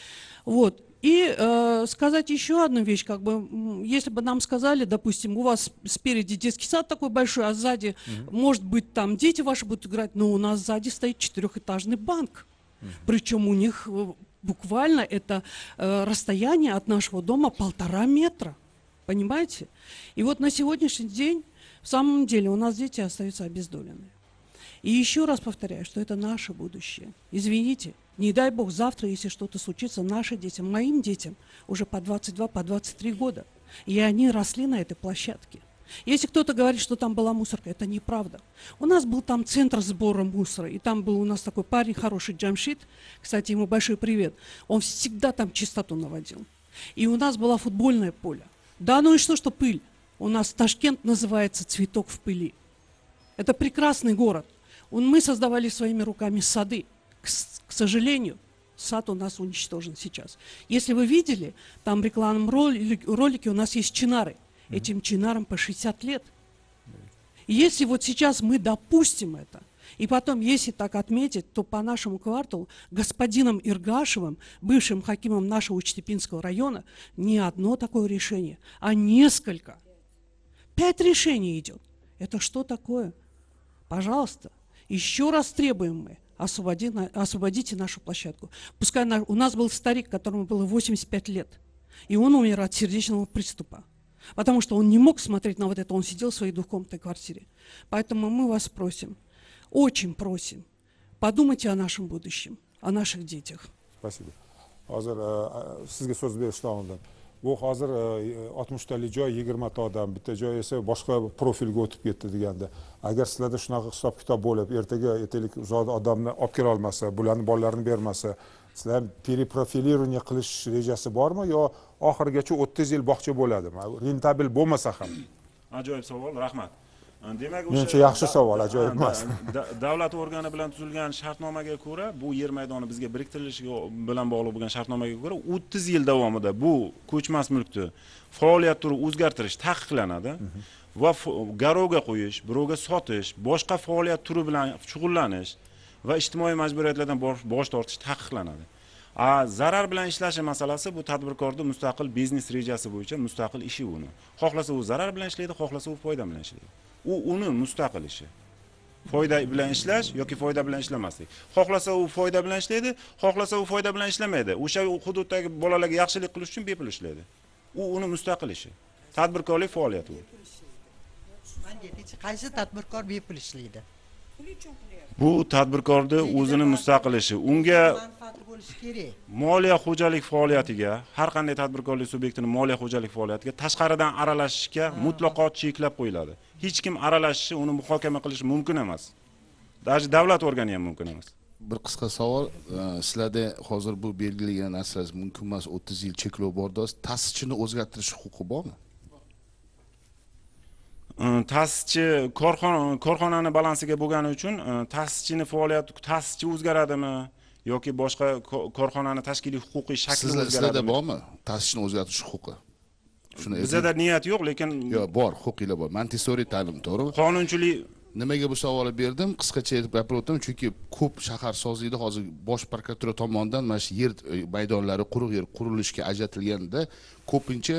Вот. И э, сказать еще одну вещь, как бы, если бы нам сказали, допустим, у вас спереди детский сад такой большой, а сзади, mm-hmm. может быть, там дети ваши будут играть, но у нас сзади стоит четырехэтажный банк. Mm-hmm. Причем у них буквально это э, расстояние от нашего дома полтора метра. Понимаете? И вот на сегодняшний день, в самом деле, у нас дети остаются обездоленные. И еще раз повторяю, что это наше будущее. Извините. Не дай бог, завтра, если что-то случится, нашим детям, моим детям уже по двадцать два, по двадцать три года. И они росли на этой площадке. Если кто-то говорит, что там была мусорка, это неправда. У нас был там центр сбора мусора, и там был у нас такой парень хороший, Джамшит, кстати, ему большой привет. Он всегда там чистоту наводил. И у нас было футбольное поле. Да ну и что, что пыль? У нас Ташкент называется «Цветок в пыли». Это прекрасный город. Мы создавали своими руками сады. К, к сожалению, сад у нас уничтожен сейчас. Если вы видели, там в рекламном ролике, ролике у нас есть чинары. Этим чинарам по шестьдесят лет. И если вот сейчас мы допустим это, и потом, если так отметить, то по нашему кварталу господином Иргашевым, бывшим хакимом нашего Учтепинского района, не одно такое решение, а несколько. Пять решений идет. Это что такое? Пожалуйста, еще раз требуем мы. Освободи, освободите нашу площадку. Пускай на, у нас был старик, которому было восемьдесят пять лет, и он умер от сердечного приступа, потому что он не мог смотреть на вот это, он сидел в своей двухкомнатной квартире. Поэтому мы вас просим, очень просим, подумайте о нашем будущем, о наших детях. Спасибо. Hozir sizga so'z berishdan oldin. Bu hozir oltmishtalik joy yigirmata odam, bitta joy esa boshqa profilga o'tib ketdi deganda. Agar sizlarda shunaqa hisob kitob bo'lib, ertaga aytaylik uzoq odamni olib kela olmasa, bularni bolalarini bermasa, sizlar перепрофилирование qilish rejasi bormi yo oxirigacha o'ttiz yil bog'cha bo'ladimi? Rentabel bo'lmasa ham. Ajoyib savol, rahmat. Demak, menimcha yaxshi savol, ajoyib emas. Davlat organi bilan tuzilgan shartnomaga ko'ra, bu yer maydoni bizga biriktirilishiga bilan bog'liq bo'lgan shartnomaga ko'ra o'ttiz yil davomida bu ko'chmas mulkni faoliyat turi o'zgartirish taqiqlanadi va garovga qo'yish, birovga sotish, boshqa faoliyat turi bilan shug'ullanish va ijtimoiy majburiyatlardan bosh tortish taqiqlanadi. A zarar bilan ishlashi masalasi bu tadbirkorning mustaqil biznes rejasi bo'yicha mustaqil ishi uni. Xohlasa u zarar bilan ishlaydi, xohlasa u foyda bilan ishlaydi. U uni mustaqil ishi. Foyda bilan ishlash yoki foyda bilan ishlamaslik. Xohlasa u foyda bilan ishlaydi, xohlasa u foyda bilan ishlamaydi. O'sha hududdagi bolalarga yaxshilik qilish uchun bepul ishlaydi. U uni mustaqil ishi. Tadbirkorlik faoliyati u. Qaysi tadbirkor bepul ishlaydi? Bu tadbirkorning o'zini mustaqil ishi. Unga moliya xo'jalik faoliyatiga, har qanday tadbirkorlik subyektining moliya xo'jalik faoliyatiga tashqaridan aralashishga mutlaqo cheklab qo'yiladi. Hech kim aralashishi, uni muhokama qilishi mumkin emas. Даже davlat organi ham mumkin emas. Bir qisqa savol, sizlarda hozir bu belgilagan narsalar mumkin emas, o'ttiz yil cheklov borda, ta'sischini o'zgartirish huquqi bormi? Ta'sischi korxona korxonani balansiga bo'lgani uchun ta'sischini faoliyati ta'sischi o'zgaradimi yoki boshqa korxonani tashkiliy huquqiy shakli o'zgaradimi? Sizlarda bormi ta'sischini o'zgartirish huquqi? Shuni bizda niyat yo'q, lekin yo'q, bor, huquqinglar bor. Montessori ta'lim, to'g'rimi? Qonunchilik nimaga bu savolni berdim? Qisqacha aytib gapirdim, chunki ko'p shahar sozlikda hozir bosh prokuratura tomonidan mana shu yer maydonlari, quruq yer qurilishga ajratilganda ko'pincha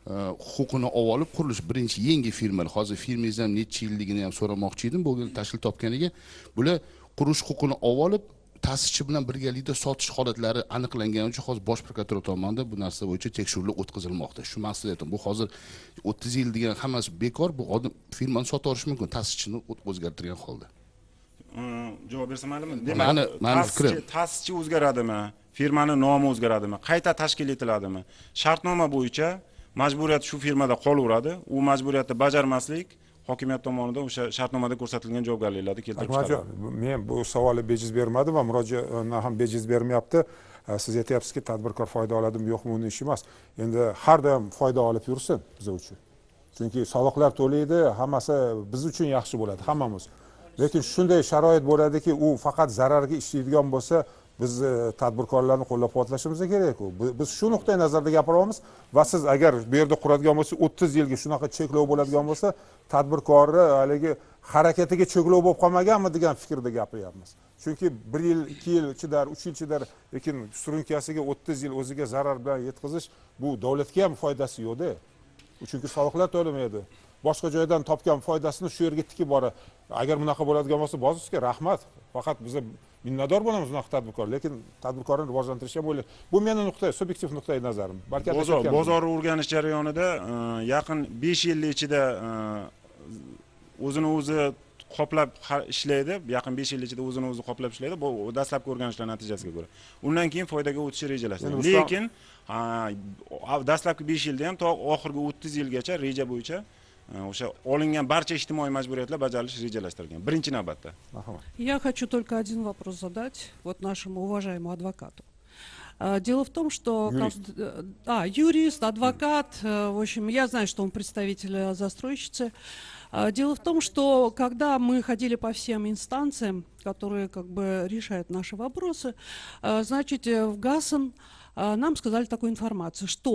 huquqini olib olib qurilish birinchi yangi firmalar, hozir firmangiz ham necha yilligini ham so'ramoqchi edim, bu tashkil topganiga. Bular qurish huquqini olib olib ta'sischi bilan birgalikda sotish holatlari aniqlangani uchun hozir bosh prokuratura tomonidan bu narsa bo'yicha tekshiruvlar o'tkazilmoqda. Shu maqsadda aytdim, bu hozir o'ttiz yil degan hammasi bekor, bu odam firmani sotib olish mumkin ta'sischini o'zgartirgan holda. Javob bersam maylimi? Mani mani fikrim, ta'sischi o'zgaradimi? Firmani nomi o'zgaradimi? Qayta tashkil etiladimi? Shartnoma bo'yicha majburiyat shu firmada qolaveradi. U majburiyatni bajarmaslik hokimiyat tomonidan o'sha shartnomada ko'rsatilgan javobgarliklarni keltirib chiqaradi. Men bu savolga bejiz bermadim va murojaatni ham bejiz bermayapti. Siz aytyapsizki, tadbirkor foyda oladimi, yo'qmi, uni ishi emas. Endi har doim foyda olib yursin biz uchun. Chunki soliqlar to'laydi, hammasi biz uchun yaxshi bo'ladi, hammamiz. Lekin shunday sharoit bo'ladiki, u faqat zararga ishlaydigan bo'lsa, biz tadbirkorlarni qo'llab-quvvatlashimiz kerak-ku. Biz shu nuqtai nazarda gapiryapmiz va siz agar bu yerda quradigan bo'lsa, o'ttiz yilga shunaqa cheklov bo'ladigan bo'lsa, tadbirkorni haligi harakatiga cheklov bo'lib qolmaganmi degan fikrda gapiryapmiz. Chunki bir yil, ikki yil chidar, uch yil chidar, lekin surunkasiga o'ttiz yil o'ziga zarar bilan yetkazish bu davlatga ham foydasi yo'q-da. Chunki soliqlar to'lamaydi. Boshqa joydan topgan foydasini shu yerga tikib boradi. Agar bunaqa bo'ladigan bo'lsa, bozingizga rahmat. Faqat biz minnatdor bo'lamiz bunaqa tadbirkor, lekin tadbirkorni rivojlantirish ham o'ylaydi. Bu mening nuqtai, subyektiv nuqtai nazarim. Balki bozor bozor o'rganish jarayonida yaqin besh yil ichida o'zini o'zi qoplab ishlaydi. Yaqin besh yil ichida o'zini o'zi qoplab ishlaydi. Bu dastlabki o'rganishlar natijasiga ko'ra. Undan keyin foydaga o'tishi rejalashtirilgan. Lekin dastlabki besh yilda ham to oxirgi o'ttiz yilgacha reja bo'yicha o'sha olingan barcha ijtimoiy majburiyatlar bajarilishi rejalashtirilgan birinchi navbatda. Я хочу только один вопрос задать вот нашему уважаемому адвокату. Дело в том, что... Юрист. А, юрист, адвокат, в общем, я знаю, что он представитель застройщицы. Дело в том, что когда мы ходили по всем инстанциям, которые как бы решают наши вопросы, значит, в ГАСН нам сказали такую информацию, что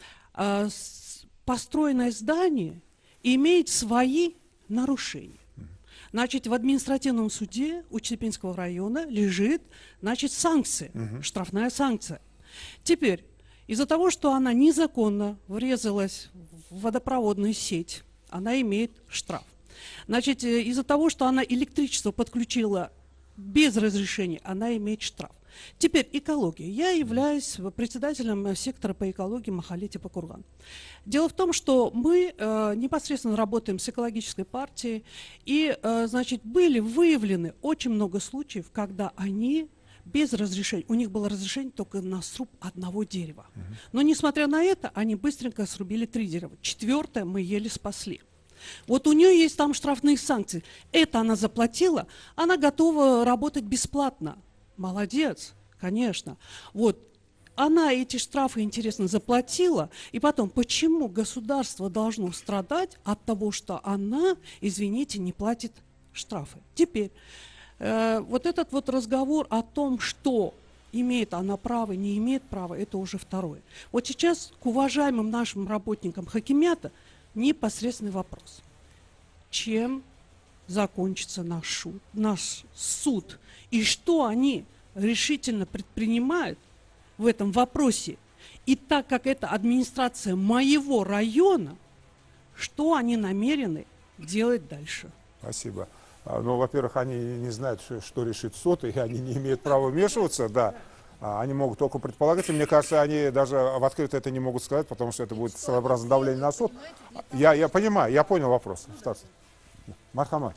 построенное здание имеет свои нарушения. Значит, в административном суде Усть-Липинского района лежит, значит, санкция, угу. штрафная санкция. Теперь, из-за того, что она незаконно врезалась в водопроводную сеть, она имеет штраф. Значит, из-за того, что она электричество подключила без разрешения, она имеет штраф. Теперь экология. Я являюсь председателем сектора по экологии Махале Тепакурган. Дело в том, что мы э, непосредственно работаем с экологической партией, и, э, значит, были выявлены очень много случаев, когда они без разрешения, у них было разрешение только на сруб одного дерева. Uh-huh. Но, несмотря на это, они быстренько срубили три дерева. Четвертое мы еле спасли. Вот у нее есть там штрафные санкции. Это она заплатила, она готова работать бесплатно. Молодец, конечно. Вот. Она эти штрафы, интересно, заплатила. И потом, почему государство должно страдать от того, что она, извините, не платит штрафы? Теперь, э, вот этот вот разговор о том, что имеет она право, не имеет права, это уже второе. Вот сейчас к уважаемым нашим работникам хакимята непосредственный вопрос. Чем закончится наш суд, наш суд? И что они решительно предпринимают в этом вопросе? И так как это администрация моего района, что они намерены делать дальше? Спасибо. Ну, во-первых, они не знают, что решит суд, и они не имеют права вмешиваться, да. Они могут только предполагать, и мне кажется, они даже в открыто это не могут сказать, потому что это будет своеобразное давление на суд. Я, я понимаю, я понял вопрос. Мархамат.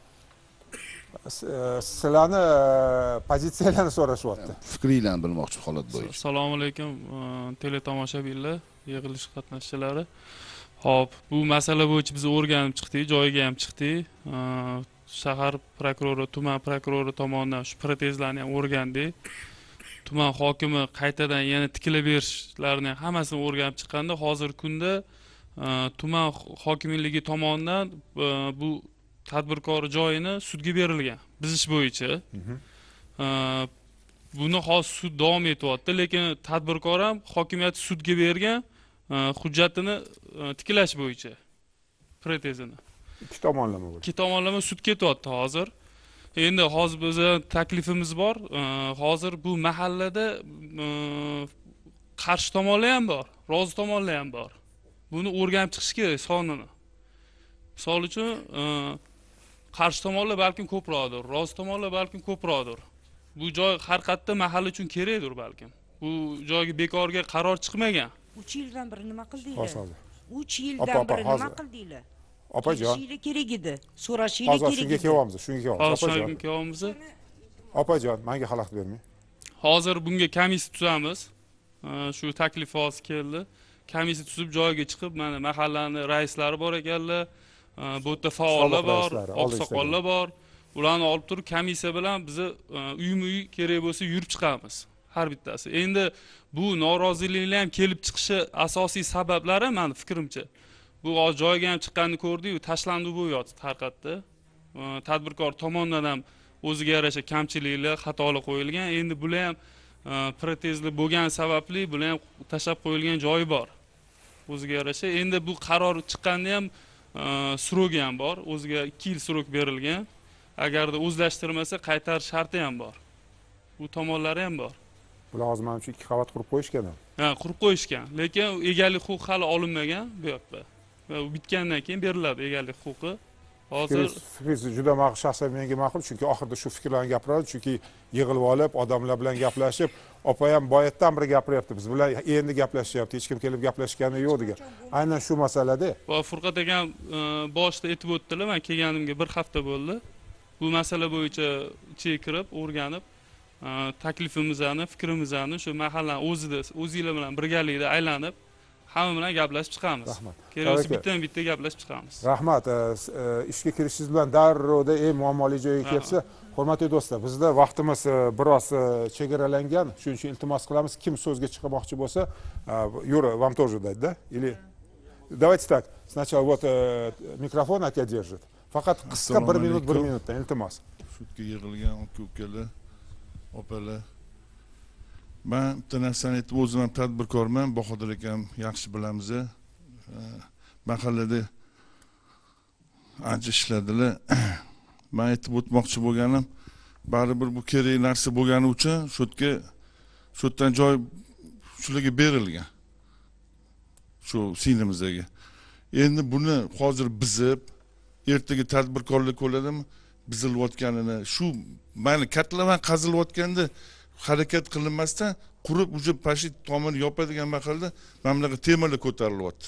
Sizlarni pozitsiyalarini so'rashyapti. Fikringlarni bilmoqchi holat bo'yicha. Assalomu alaykum teletomoshabinlar, yig'ilish qatnashchilari. Xo'p, bu masala bo'yicha biz o'rganib chiqdik, joyiga ham chiqdik. Shahar prokurori, tuman prokurori tomonidan shu protezlarni ham o'rgandik. Tuman hokimi qaytadan yana tiklab berishlarini hammasini o'rganib chiqqanda, hozirgi kunda tuman hokimligi tomonidan bu tadbirkor joyini sudga berilgan biz ish bo'yicha. Buni hozir sud davom etyapti, lekin tadbirkor ham hokimiyat sudga bergan hujjatini tiklash bo'yicha protezini. Ikki tomonlama bo'ldi. Ikki tomonlama sud ketyapti hozir. Endi hozir bizning taklifimiz bor. Hozir bu mahallada qarshi tomonlar ham bor, rozi tomonlar ham bor. buni o'rganib chiqish kerak sonini. Misol uchun qarshi tomonlar balkim ko'proqdir, rost tomonlar balkim ko'proqdir. Bu joy har qayerda mahalla uchun kerakdir balkim. Bu joyga bekorga qaror chiqmagan. uch yildan beri nima Xo'sh, qildinglar? hozir. uch yildan beri nima qildinglar? Opajon. Kelishinglar kerak edi, so'rashinglar Hozir kerak shunga edi. kelyapmiz, shunga kelyapmiz. Hozir Opajon. shunga kelyapmiz. Opajon, menga xalaqit bermang. Hozir bunga komissiya tuzamiz. Shu taklif hozir keldi. Komissiya tuzib joyiga chiqib, mana mahallani raislari bor ekanlar, bu yerda faollar bor, oqsoqollar bor. Ularni olib turib komissiya bilan biz uyma-uy kerak bo'lsa yurib chiqamiz. Har bittasi. Endi bu noroziliklar ham kelib chiqishi asosiy sabablari meni fikrimcha. Bu joyga ham chiqqanini ko'rdik-ku, tashlandi bo'lyapti har qayerda. Tadbirkor tomonidan ham o'ziga yarasha kamchiliklar, xatolar qo'yilgan. Endi bular ham protezli bo'lgan sababli bular ham tashab qo'yilgan joyi bor. O'ziga yarasha. Endi bu qaror chiqqanda ham srogi ham bor. O'ziga ikki yil srog berilgan. Agarda o'zlashtirmasa qaytarish sharti ham bor. Bu tomonlari ham bor. Bular hozir menimcha ikki qavat qurib qo'yishgan. Ha, qurib qo'yishgan. Lekin egalik huquqi hali olinmagan bu yoqda. Va u bitgandan keyin beriladi egalik huquqi. Hozir fikringiz juda ma'qul, shaxsan menga ma'qul, chunki oxirida shu fikrlarni gapiradi, chunki yig'ilib olib, odamlar bilan gaplashib, opa ham boyatdan biri gapiryapti, biz bilan endi gaplashyapti, hech kim kelib gaplashgani yo'q degan. Aynan shu masalada. Va Furqat akam boshida aytib o'tdilar, men kelganimga bir hafta bo'ldi. Bu masala bo'yicha ichiga kirib, o'rganib, taklifimizni, fikrimizni shu mahalla o'zida, o'zingizlar bilan birgalikda aylanib, hamma bilan gaplashib chiqamiz. Rahmat. Keraksa bitta-bitta gaplashib chiqamiz. Rahmat. Ishga kirishingiz bilan darrovda eng muammoli joyga kelsa, hurmatli do'stlar, bizda vaqtimiz biroz chegaralangan. Shuning uchun iltimos qilamiz, kim so'zga chiqmoqchi bo'lsa, Юра, вам тоже дать, да? Или давайте так, сначала вот mikrofon aka держит. Faqat qisqa bir minut, bir minutdan iltimos. Sudga yig'ilgan aka-ukalar, opalar. Men bitta narsani aytib o'zim ham tadbirkorman, Bahodir akam yaxshi bilamiz. Mahallada ancha ishladilar. Men aytib o'tmoqchi bo'lganim, baribir bu kerak narsa bo'lgani uchun sudga suddan joy shularga berilgan. Shu singlimizdagi. Endi buni hozir bizib, ertaga tadbirkorlik bo'ladimi? Bizilayotganini, shu meni katlaman qazilayotganda harakat qilinmasdan qurib uje pashit tomini yopadigan mahallada mamlakat temirlar ko'tarilyapti.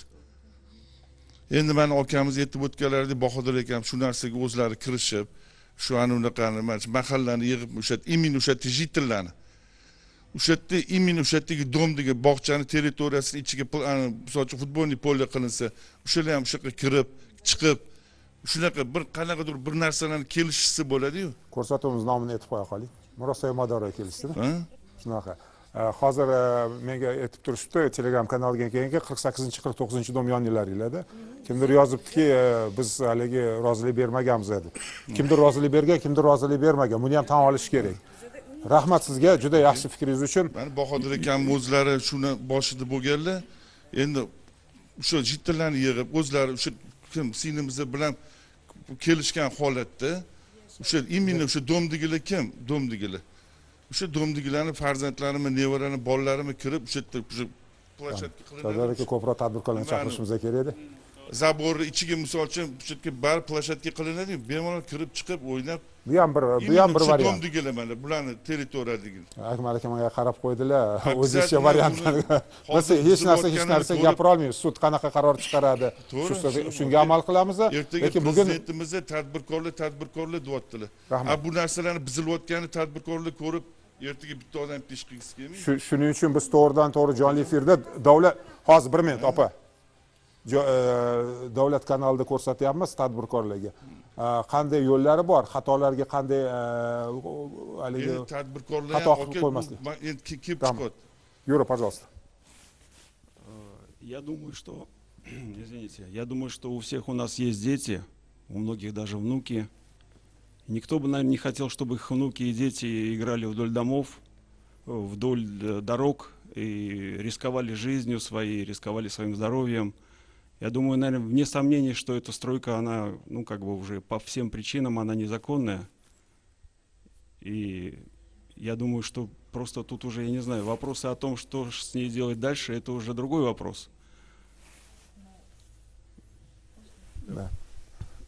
Endi meni akamiz aytib o'tganlaridek Bahodir akam shu narsaga o'zlari kirishib, shu ana unaqani mahallani yig'ib o'sha imin o'sha jitillarni. O'sha yerda imin o'sha yerdagi domdagi bog'chani territoriyasining ichiga masalan futbolni polya qilinsa, o'shalar ham o'sha yerga kirib, chiqib shunaqa bir qanaqadir bir narsalarni kelishishsa bo'ladi-yu. Ko'rsatuvimiz nomini aytib qo'ya qoling. Murosayev Madora kelishdimi? Shunaqa. Hozir menga aytib turishibdi, Telegram kanaliga kelganki qirq sakkizinchi qirq to'qqizinchi dom yoninglaringlarda. Kimdir yozibdiki, biz haligi rozilik bermaganmiz deb. Kimdir rozilik bergan, kimdir rozilik bermagan. Buni ham tan olish kerak. Rahmat sizga, juda yaxshi fikringiz uchun. Mana Bahodir akam o'zlari shuni boshida bo'lganlar. Endi o'sha jitlarni yig'ib, o'zlari o'sha kim singlimiz bilan kelishgan holatda o'sha imенно o'sha domdigilar kim? Domdigilar. O'sha domdigilarni farzandlarimi, nevaralarimi, bolalarimi kirib o'sha yerda o'sha plashatka qilinadi. Tadbirkorga ko'proq tadbirkorlarni chaqirishimiz kerak edi. Zaborni ichiga misol uchun o'sha yerga bar plashatka qilinadi-yu, bemalol kirib chiqib o'ynab. Bu ham bir, bu ham bir variant. Domdigilar mana bularni territoriyadagi. Akmal aka menga qarab qo'ydilar. O'zbekcha variantlarni. Biz hech narsa hech narsa gapira olmaymiz. Sud qanaqa qaror chiqaradi, shunga amal qilamiz. Lekin bugun prezidentimizga tadbirkorlar, tadbirkorlar deyaptilar. Ha bu narsalarni bizilayotgani tadbirkorlar ko'rib, ertaga bitta odam ish qilgisi kelmaydi. Shuning uchun biz to'g'ridan to'g'ri jonli efirda davlat hozir bir minut opa. Davlat kanalida ko'rsatyapmiz tadbirkorlarga. Qanday yo'llari bor, xatolarga qanday haligi tadbirkorlar xato qilib qo'ymaslik. Юра, пожалуйста. Я думаю, что, извините, я думаю, что у всех у нас есть дети, у многих даже внуки. Никто бы, наверное, не хотел, чтобы их внуки и дети играли вдоль домов, вдоль дорог и рисковали жизнью своей, рисковали своим здоровьем. Я думаю, наверное, вне сомнений, что эта стройка, она, ну, как бы уже по всем причинам, она незаконная. И я думаю, что просто тут уже, я не знаю, вопросы о том, что с ней делать дальше, это уже другой вопрос.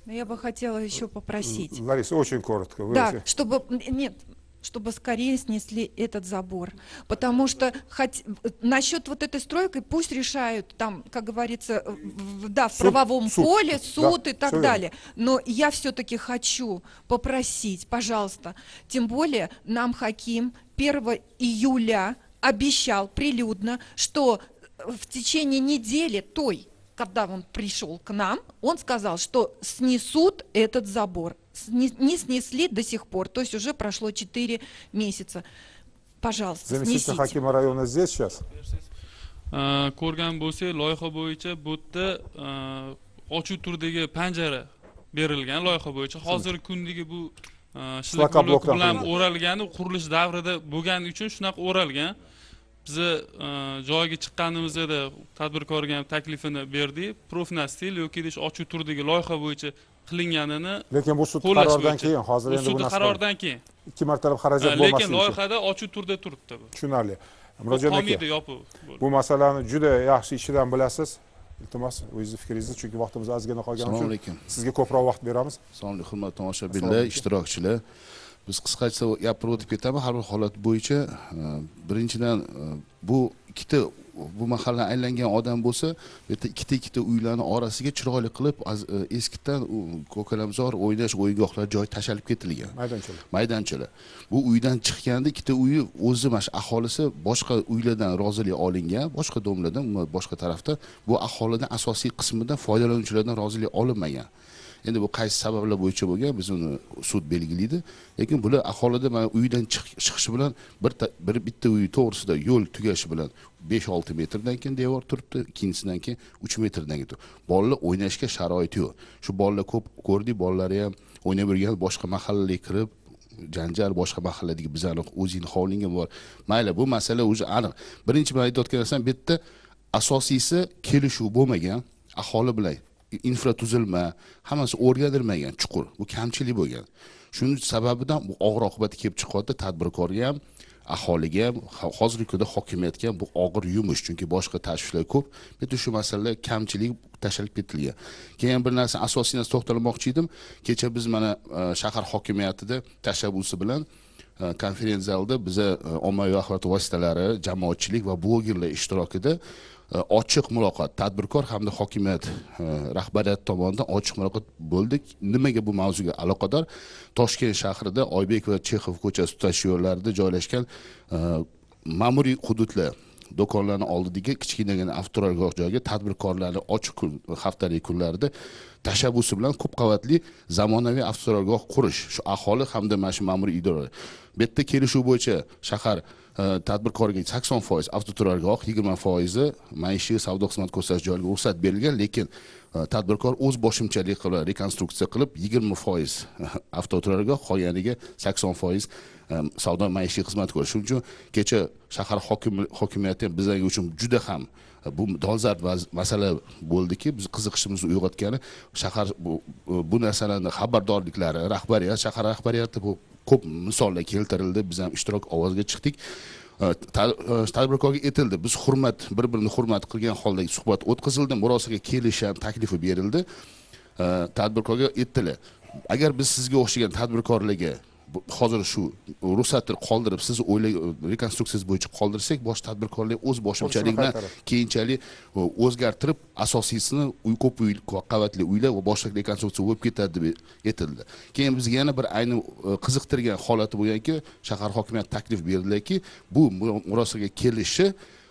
Я бы хотела еще попросить. Лариса, очень коротко. Вы Да, эти- чтобы... Нет, чтобы скорее снесли этот забор. Потому что хоть, насчет вот этой стройки пусть решают там, как говорится, в, да, в Суд, правовом суд, поле, суд да, и так всё далее. Но я все-таки хочу попросить, пожалуйста, тем более нам Хаким первого июля обещал прилюдно, что в течение недели той, когда он пришел к нам, он сказал, что снесут этот забор. Сне- Не снесли до сих пор, то есть уже прошло четыре месяца. Пожалуйста, Заместитель снесите. Хакима района здесь сейчас? Ko'rgan bo'lsak, loyiha bo'yicha bu yerda ochuv turdagi panjara berilgan loyiha bo'yicha. Hozirgi kundagi bu shilak blok bilan o'ralgani qurilish davrida bo'lgani uchun shunaqa o'ralgan. Biz joyiga chiqqanimizda tadbirkorga ham taklifini berdik. Profnastil yoki ochuv turdagi loyiha bo'yicha qilinganini lekin bu sud qaroridan keyin hozir endi bu qarordan keyin ikki martalab xarajat bo'lmasligi lekin loyihada ochuv turda turibdi bu. Tushunarli. Murojaat aka, Qolmaydi yopib. bu masalani juda yaxshi ichidan bilasiz. Iltimos, o'zingizni fikringizni, chunki vaqtimiz ozgina qolgani Assalomu uchun alaykum. sizga ko'proq vaqt beramiz. Assalomu alaykum, hurmatli tomoshabinlar, ishtirokchilar. Biz qisqacha gapirib o'tib ketamiz har bir holat bo'yicha. Birinchidan bu ikkita bu mahalla aylangan odam bo'lsa, bu yerda ikkita ikkita uylarning orasiga chiroyli qilib eskidan ko'kalamzor o'ynash o'yingohlar joy tashalib ketilgan. Maydonchalar. Maydonchalar. Bu uydan chiqqanda ikkita uyi o'zi mana shu aholisi boshqa uylardan rozilik olingan, boshqa domlardan, boshqa tarafda bu aholidan asosiy qismidan foydalanuvchilardan rozilik olinmagan. Endi bu qaysi sabablar bo'yicha bo'lgan, biz uni sud belgilaydi. Lekin bular aholida mana uydan chiqishi bilan bir bir bitta uy to'g'risida yo'l tugashi bilan besh olti metrdan keyin devor turibdi, ikkinchisidan keyin uch metrdan keyin. Bolalar o'ynashga sharoit yo'q. Shu bolalar ko'p ko'rdik, bolalar ham o'ynab yurgan boshqa mahallaga kirib janjal boshqa mahalladagi bizani o'zing hovlingga bor. Mayli, bu masala o'zi aniq. Birinchi men aytayotgan narsam bu yerda asosiysi kelishuv bo'lmagan aholi bilan. Infratuzilma hammasi o'rganilmagan chuqur. Bu kamchilik bo'lgan. Shuning sababidan bu og'ir oqibati kelib chiqyapti tadbirkorga ham, aholiga ham, hozirgi kunda hokimiyatga ham bu og'ir yumush, chunki boshqa tashvishlar ko'p. Bitta shu masalalar kamchilik tashlab ketilgan. Keyin bir narsa asosiy narsa to'xtalmoqchi edim. Kecha biz mana shahar hokimiyatida tashabbusi bilan konferensiya zalida biza ommaviy axborot vositalari, jamoatchilik va blogerlar ishtirokida ochiq muloqot, tadbirkor hamda hokimiyat rahbariyati tomonidan ochiq muloqot bo'ldik. Nimaga bu mavzuga aloqador? Toshkent shahrida Oybek va Chexov ko'chasi tutash yo'llarida joylashgan ma'muriy hududlar, do'konlarning oldidagi kichkinagina avtoturargoh joyiga tadbirkorlarni ochiq kun, haftalik kunlarida tashabbusi bilan ko'p qavatli zamonaviy avtoturargoh qurish, shu aholi hamda mana shu ma'muriy idoralar. Bu yerda kelishuv bo'yicha shahar tadbirkorga sakson foiz avtoturargoh, yigirma foiz maishiy savdo xizmat ko'rsatish joylariga ruxsat berilgan, lekin tadbirkor o'z boshimchalik qilib rekonstruksiya qilib yigirma foiz avtoturargoh, qolganiga sakson foiz savdo maishiy xizmat ko'rish. Shuning uchun kecha shahar hokimiyati bizlar uchun juda ham bu dolzarb masala bo'ldiki, biz qiziqishimizni uyg'otgani shahar bu, bu narsalarni xabardorliklari, rahbariyat, shahar rahbariyati bu ko'p misollar keltirildi, biz ham ishtirok ovozga chiqdik. Tadbirkorga aytildi, biz hurmat, bir-birini hurmat qilgan holda suhbat o'tkazildi, murosaga kelish ham taklifi berildi. Tadbirkorga aytdilar, agar biz sizga o'xshagan tadbirkorlarga hozir shu ruxsatni qoldirib, sizni o'ylay rekonstruksiyasi bo'yicha qoldirsak, bosh tadbirkorlar o'z boshimchalik bilan keyinchalik o'zgartirib, asosiysini uy ko'p uy qavatli uylar va boshqa rekonstruksiya bo'lib ketadi deb aytildi. Keyin bizga yana bir ayni qiziqtirgan holati bo'lganki, shahar hokimiyati taklif berdilarki, bu murosaga kelishi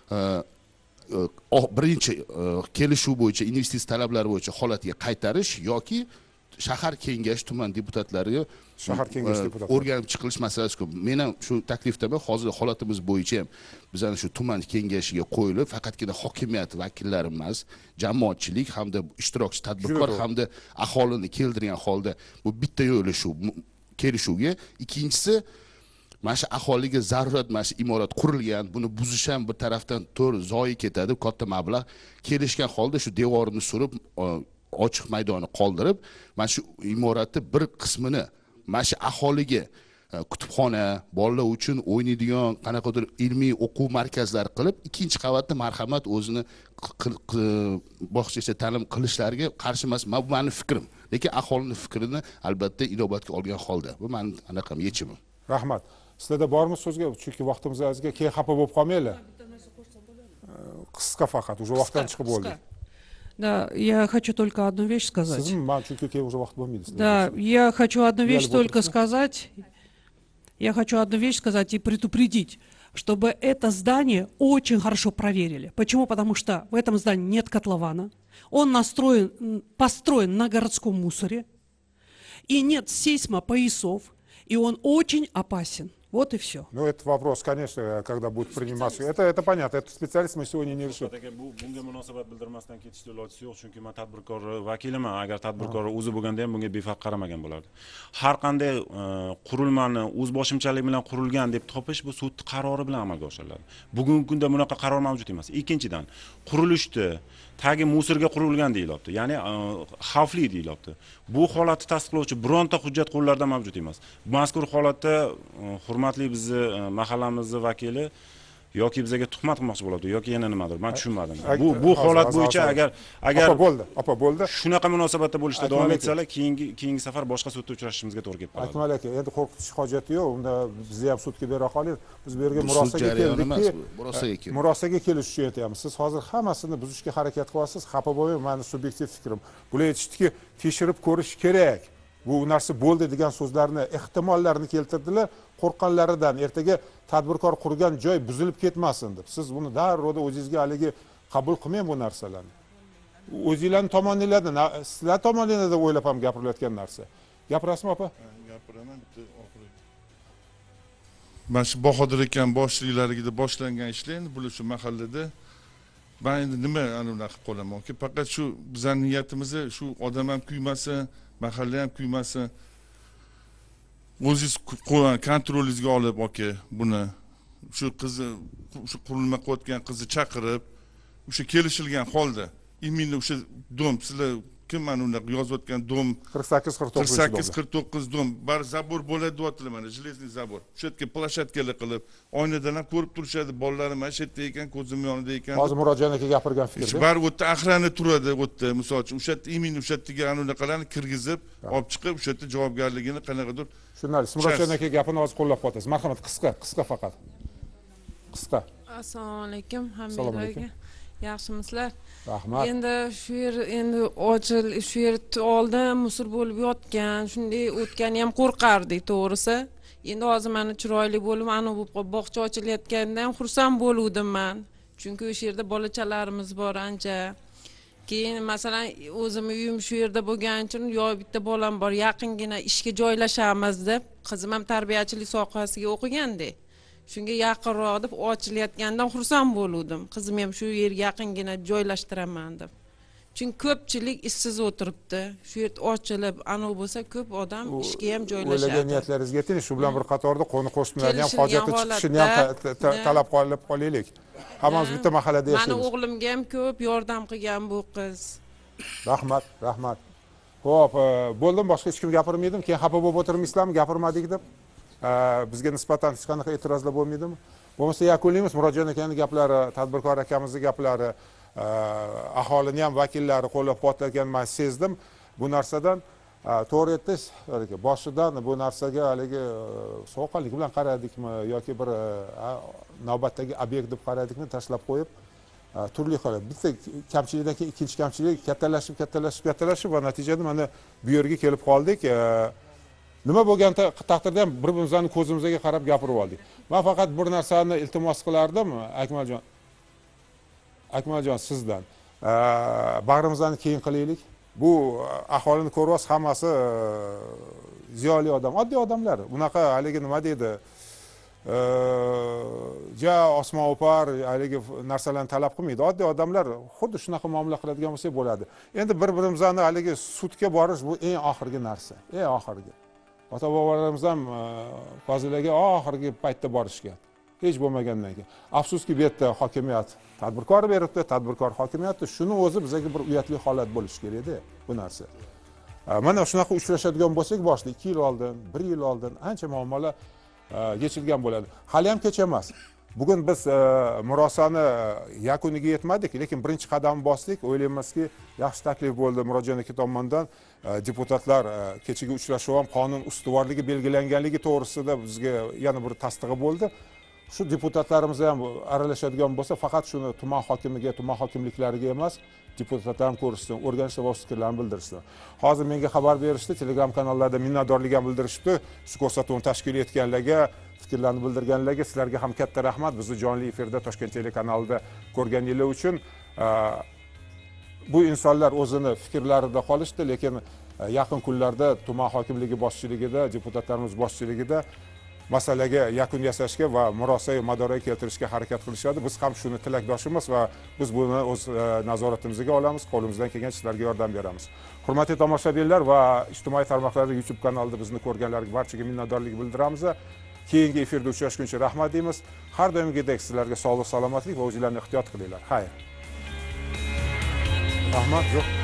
birinchi kelishuv bo'yicha investitsiya talablari bo'yicha holatiga qaytarish yoki shahar kengash tuman deputatlariga shahar kengash deputatlari o'rganib chiqilish masalasi ko'p. Men ham shu taklifdaman, hozir holatimiz bo'yicha ham bizani shu tuman kengashiga qo'yilib, faqatgina hokimiyat vakillari emas, jamoatchilik hamda ishtirokchi tadbirkor hamda aholini keltirgan holda bu bitta yo'li shu kelishuvga. Ikkinchisi, mana shu aholiga zarurat, mana shu imorat qurilgan, buni buzish ham bir tarafdan to'g'ri zoyi ketadi, katta mablag' kelishgan holda shu devorni surib ochiq maydonni qoldirib, mana shu imoratni bir qismini mana shu aholiga kutubxona, bolalar uchun o'ynaydigan qanaqadir ilmiy o'quv markazlari qilib, ikkinchi qavatda marhamat o'zini bog'cha ta'lim qilishlariga qarshi emas. Bu mening fikrim. Lekin aholining fikrini albatta inobatga olgan holda. Bu mening anaqam yechimim. Rahmat. Sizlarda bormi so'zga? Chunki vaqtimiz azga, keyin xafa bo'lib qolmanglar. Qisqa faqat, уже vaqtdan chiqib bo'ldi. Да, я хочу только одну вещь сказать. Да, Да, я хочу одну вещь только сказать. Я хочу одну вещь сказать и предупредить, чтобы это здание очень хорошо проверили. Почему? Потому что в этом здании нет котлована. Он настроен, построен на городском мусоре. И нет сейсмопоясов. И он очень опасен. Вот и все. Ну, это вопрос, конечно, когда будет приниматься. Это, это понятно. Это специалист мы сегодня не решим. Bunga munosabat bildirmasdan ketishga ilojisi yo'q, chunki men tadbirkor vakiliman. Agar tadbirkor o'zi bo'lganda ham bunga befarq qaramagan bo'lardi. Har qanday qurilmani o'zboshimchalik bilan qurilgan deb topish bu sud qarori bilan amalga oshiriladi. Bugungi kunda bunaqa qaror mavjud emas. Ikkinchidan, qurilishdi tagi musorga qurilgan deyilyapti. Ya'ni xavfli deyilyapti. Bu holatni tasdiqlovchi bironta hujjat qo'llarda mavjud emas. Mazkur holatda hurmatli bizni mahallamizning vakili yoki bizga tuhmat qilmoqchi bo'ladi yoki yana nimadir, men tushunmadim. Bu bu holat bo'yicha agar agar Opa bo'ldi, opa bo'ldi. Shunaqa munosabatda bo'lishda davom etsalar, keyingi keyingi safar boshqa sudda uchrashishimizga to'g'ri kelib qoladi. Akmal aka, endi qo'rqitish hojati yo'q. Unda bizni ham sudga bera qoling. Biz bu yerga murosaga keldikki, murosaga kelish uchun aytamiz. Siz hozir hammasini buzishga harakat qilyapsiz. Xafa bo'lmang, meni subyektiv fikrim. Bular aytishdiki, tekshirib ko'rish kerak. Bu narsa bo'ldi degan so'zlarni, ehtimollarini keltirdilar. Qo'rqqanlaridan ertaga tadbirkor qurgan joy buzilib ketmasin deb. Siz buni darrov o'zingizga haligi qabul qilmang bu narsalarni. O'zingizlarning tomoningizdan, sizlar tomoningizdan o'ylab ham gapirilayotgan narsa. Gapirasizmi, opa? Gapiraman. Oxiri. Mana shu Bahodir ekan boshliqlarida boshlangan ishlar endi bular shu mahallada men endi nima anaqa qilib qolamanki, faqat shu bizning niyatimiz shu odam ham kuymasin, mahalla ham kuymasin. O'zingiz kontrolingizga olib aka buni shu qizni shu qurilma qilayotgan qizni chaqirib o'sha kelishilgan holda именно o'sha dom sizlar kim mana unaqa yozayotgan dom qirq sakkiz qirq to'qqiz qirq sakkiz qirq to'qqiz dom bar zabor bo'ladi deyaptilar mana железный zabor o'sha yerga plashatkalar qilib oynadan ham ko'rib turishadi bolalarim mana shu yerda ekan ko'zim yonida ekan hozir Murodjon aka gapirgan fikrda bar u yerda aqrani turadi u yerda misol uchun o'sha yerda именно o'sha yerdagi anaqalarni kirgizib olib chiqib o'sha yerda javobgarligini qanaqadir tushunarli. Murodjon aka gapini hozir qo'llab qo'yasiz. Marhamat, qisqa, qisqa faqat. Qisqa. Assalomu alaykum hammalarga. Yaxshimisizlar? Rahmat. Endi shu yer endi ochil, shu yer oldin musor bo'lib yotgan, shunday o'tgani ham qo'rqardik, to'g'risi. Endi hozir mana chiroyli bo'lib, ana bu bog'cha ochilayotganidan xursand bo'ldim men. Chunki o'sha yerda bolachalarimiz bor ancha. Keyin masalan o'zim uyim shu yerda bo'lgani uchun yo bitta bolam bor, yaqingina ishga joylashamiz deb, qizim ham tarbiyachilik sohasiga o'qiganda. Shunga yaqinroq deb ochilayotgandan xursand bo'ldim. Qizim ham shu yerga yaqingina joylashtiraman deb. Chunki ko'pchilik ishsiz o'tiribdi. Shu yer ochilib, ana bo'lsa ko'p odam ishga ham joylashadi. O'ylagan niyatlaringizga yeting, shu bilan bir qatorda qo'ni qo'shnilarning ham hojati chiqishini ham talab qilib qolaylik. Hammamiz bitta mahallada yashaymiz. Meni o'g'limga ham ko'p yordam qilgan bu qiz. Rahmat, rahmat. Xo'p, bo'ldim, boshqa hech kim gapirmaydim. Keyin xafa bo'lib o'tirmaysizlarmi, gapirmadik deb? Bizga nisbatan hech qanaqa e'tirozlar bo'lmaydimi? Bo'lmasa yakunlaymiz. Murodjon akaning gaplari, tadbirkor akamizning gaplari, aholini ham vakillari qo'llab-quvvatlagan men sezdim. Bu narsadan to'g'ri aytdingiz, boshidan bu narsaga haligi sovuqqonlik bilan qaradikmi yoki bir navbatdagi obyekt deb qaradikmi, tashlab qo'yib turli xil. Bitta kamchilikdan keyin ikkinchi kamchilik kattalashib, kattalashib, kattalashib va natijada mana bu yerga kelib qoldik. Nima bo'lgan taqdirda ham bir-birimizning ko'zimizga qarab gapirib oldik. Men faqat bir narsani iltimos qilardim, Akmaljon. Akmaljon sizdan. Bag'rimizni keng qilaylik. Bu aholini ko'ryapsiz, hammasi ziyoli odam, oddiy odamlar. Bunaqa haligi nima deydi? Ja osmon o'par, haligi narsalarni talab qilmaydi. Oddiy odamlar xuddi shunaqa muomala qiladigan bo'lsa bo'ladi. Endi bir-birimizni haligi sudga borish bu eng oxirgi narsa, eng oxirgi. Ota-bobolarimiz ham fazilaga oxirgi paytda borishgan. Hech bo'lmagandan keyin. Afsuski bu yerda hokimiyat tadbirkor beribdi, tadbirkor hokimiyati shuni o'zi bizga bir uyatli holat bo'lishi kerak edi bu narsa. mana shunaqa uchrashadigan bo'lsak boshida ikki yil oldin bir yil oldin ancha muammolar yechilgan bo'ladi. Hali ham kech emas. Bugun biz murosani yakuniga yetmadik, lekin birinchi qadam bosdik. O'ylaymizki, yaxshi taklif bo'ldi Murodjon aka tomonidan. Deputatlar kechagi uchrashuv ham qonun ustuvorligi belgilanganligi to'g'risida bizga yana bir tasdig'i bo'ldi. Shu deputatlarimiz ham aralashadigan bo'lsa, faqat shuni tuman hokimiga, tuman hokimliklariga emas, deputatlar ham ko'rishsin, o'rganishsin va fikrlarini bildirishsin. Hozir menga xabar berishdi, Telegram kanallarda minnatdorlik ham bildirishdi. Shu ko'rsatuvni tashkil etganlarga, fikrlarni bildirganlarga sizlarga ham katta rahmat. Bizni jonli efirda Toshkent telekanalida ko'rganingiz uchun. Bu insonlar o'zini fikrlarida qolishdi, lekin yaqin kunlarda tuman hokimligi boshchiligida, deputatlarimiz boshchiligida masalaga yakun yasashga va murosa madoraga keltirishga harakat qilishadi. Biz ham shuni tilakdoshimiz va biz buni o'z nazoratimizga olamiz, qo'limizdan kelgancha sizlarga yordam beramiz. Hurmatli tomoshabinlar va ijtimoiy tarmoqlarda YouTube kanalida bizni ko'rganlarga barchaga minnatdorlik bildiramiz. Keyingi efirda uchrashguncha rahmat deymiz. Har doimgidek sizlarga sog'lik, salomatlik va o'zinglarni ehtiyot qilinglar. Xayr. Rahmat, yo'q.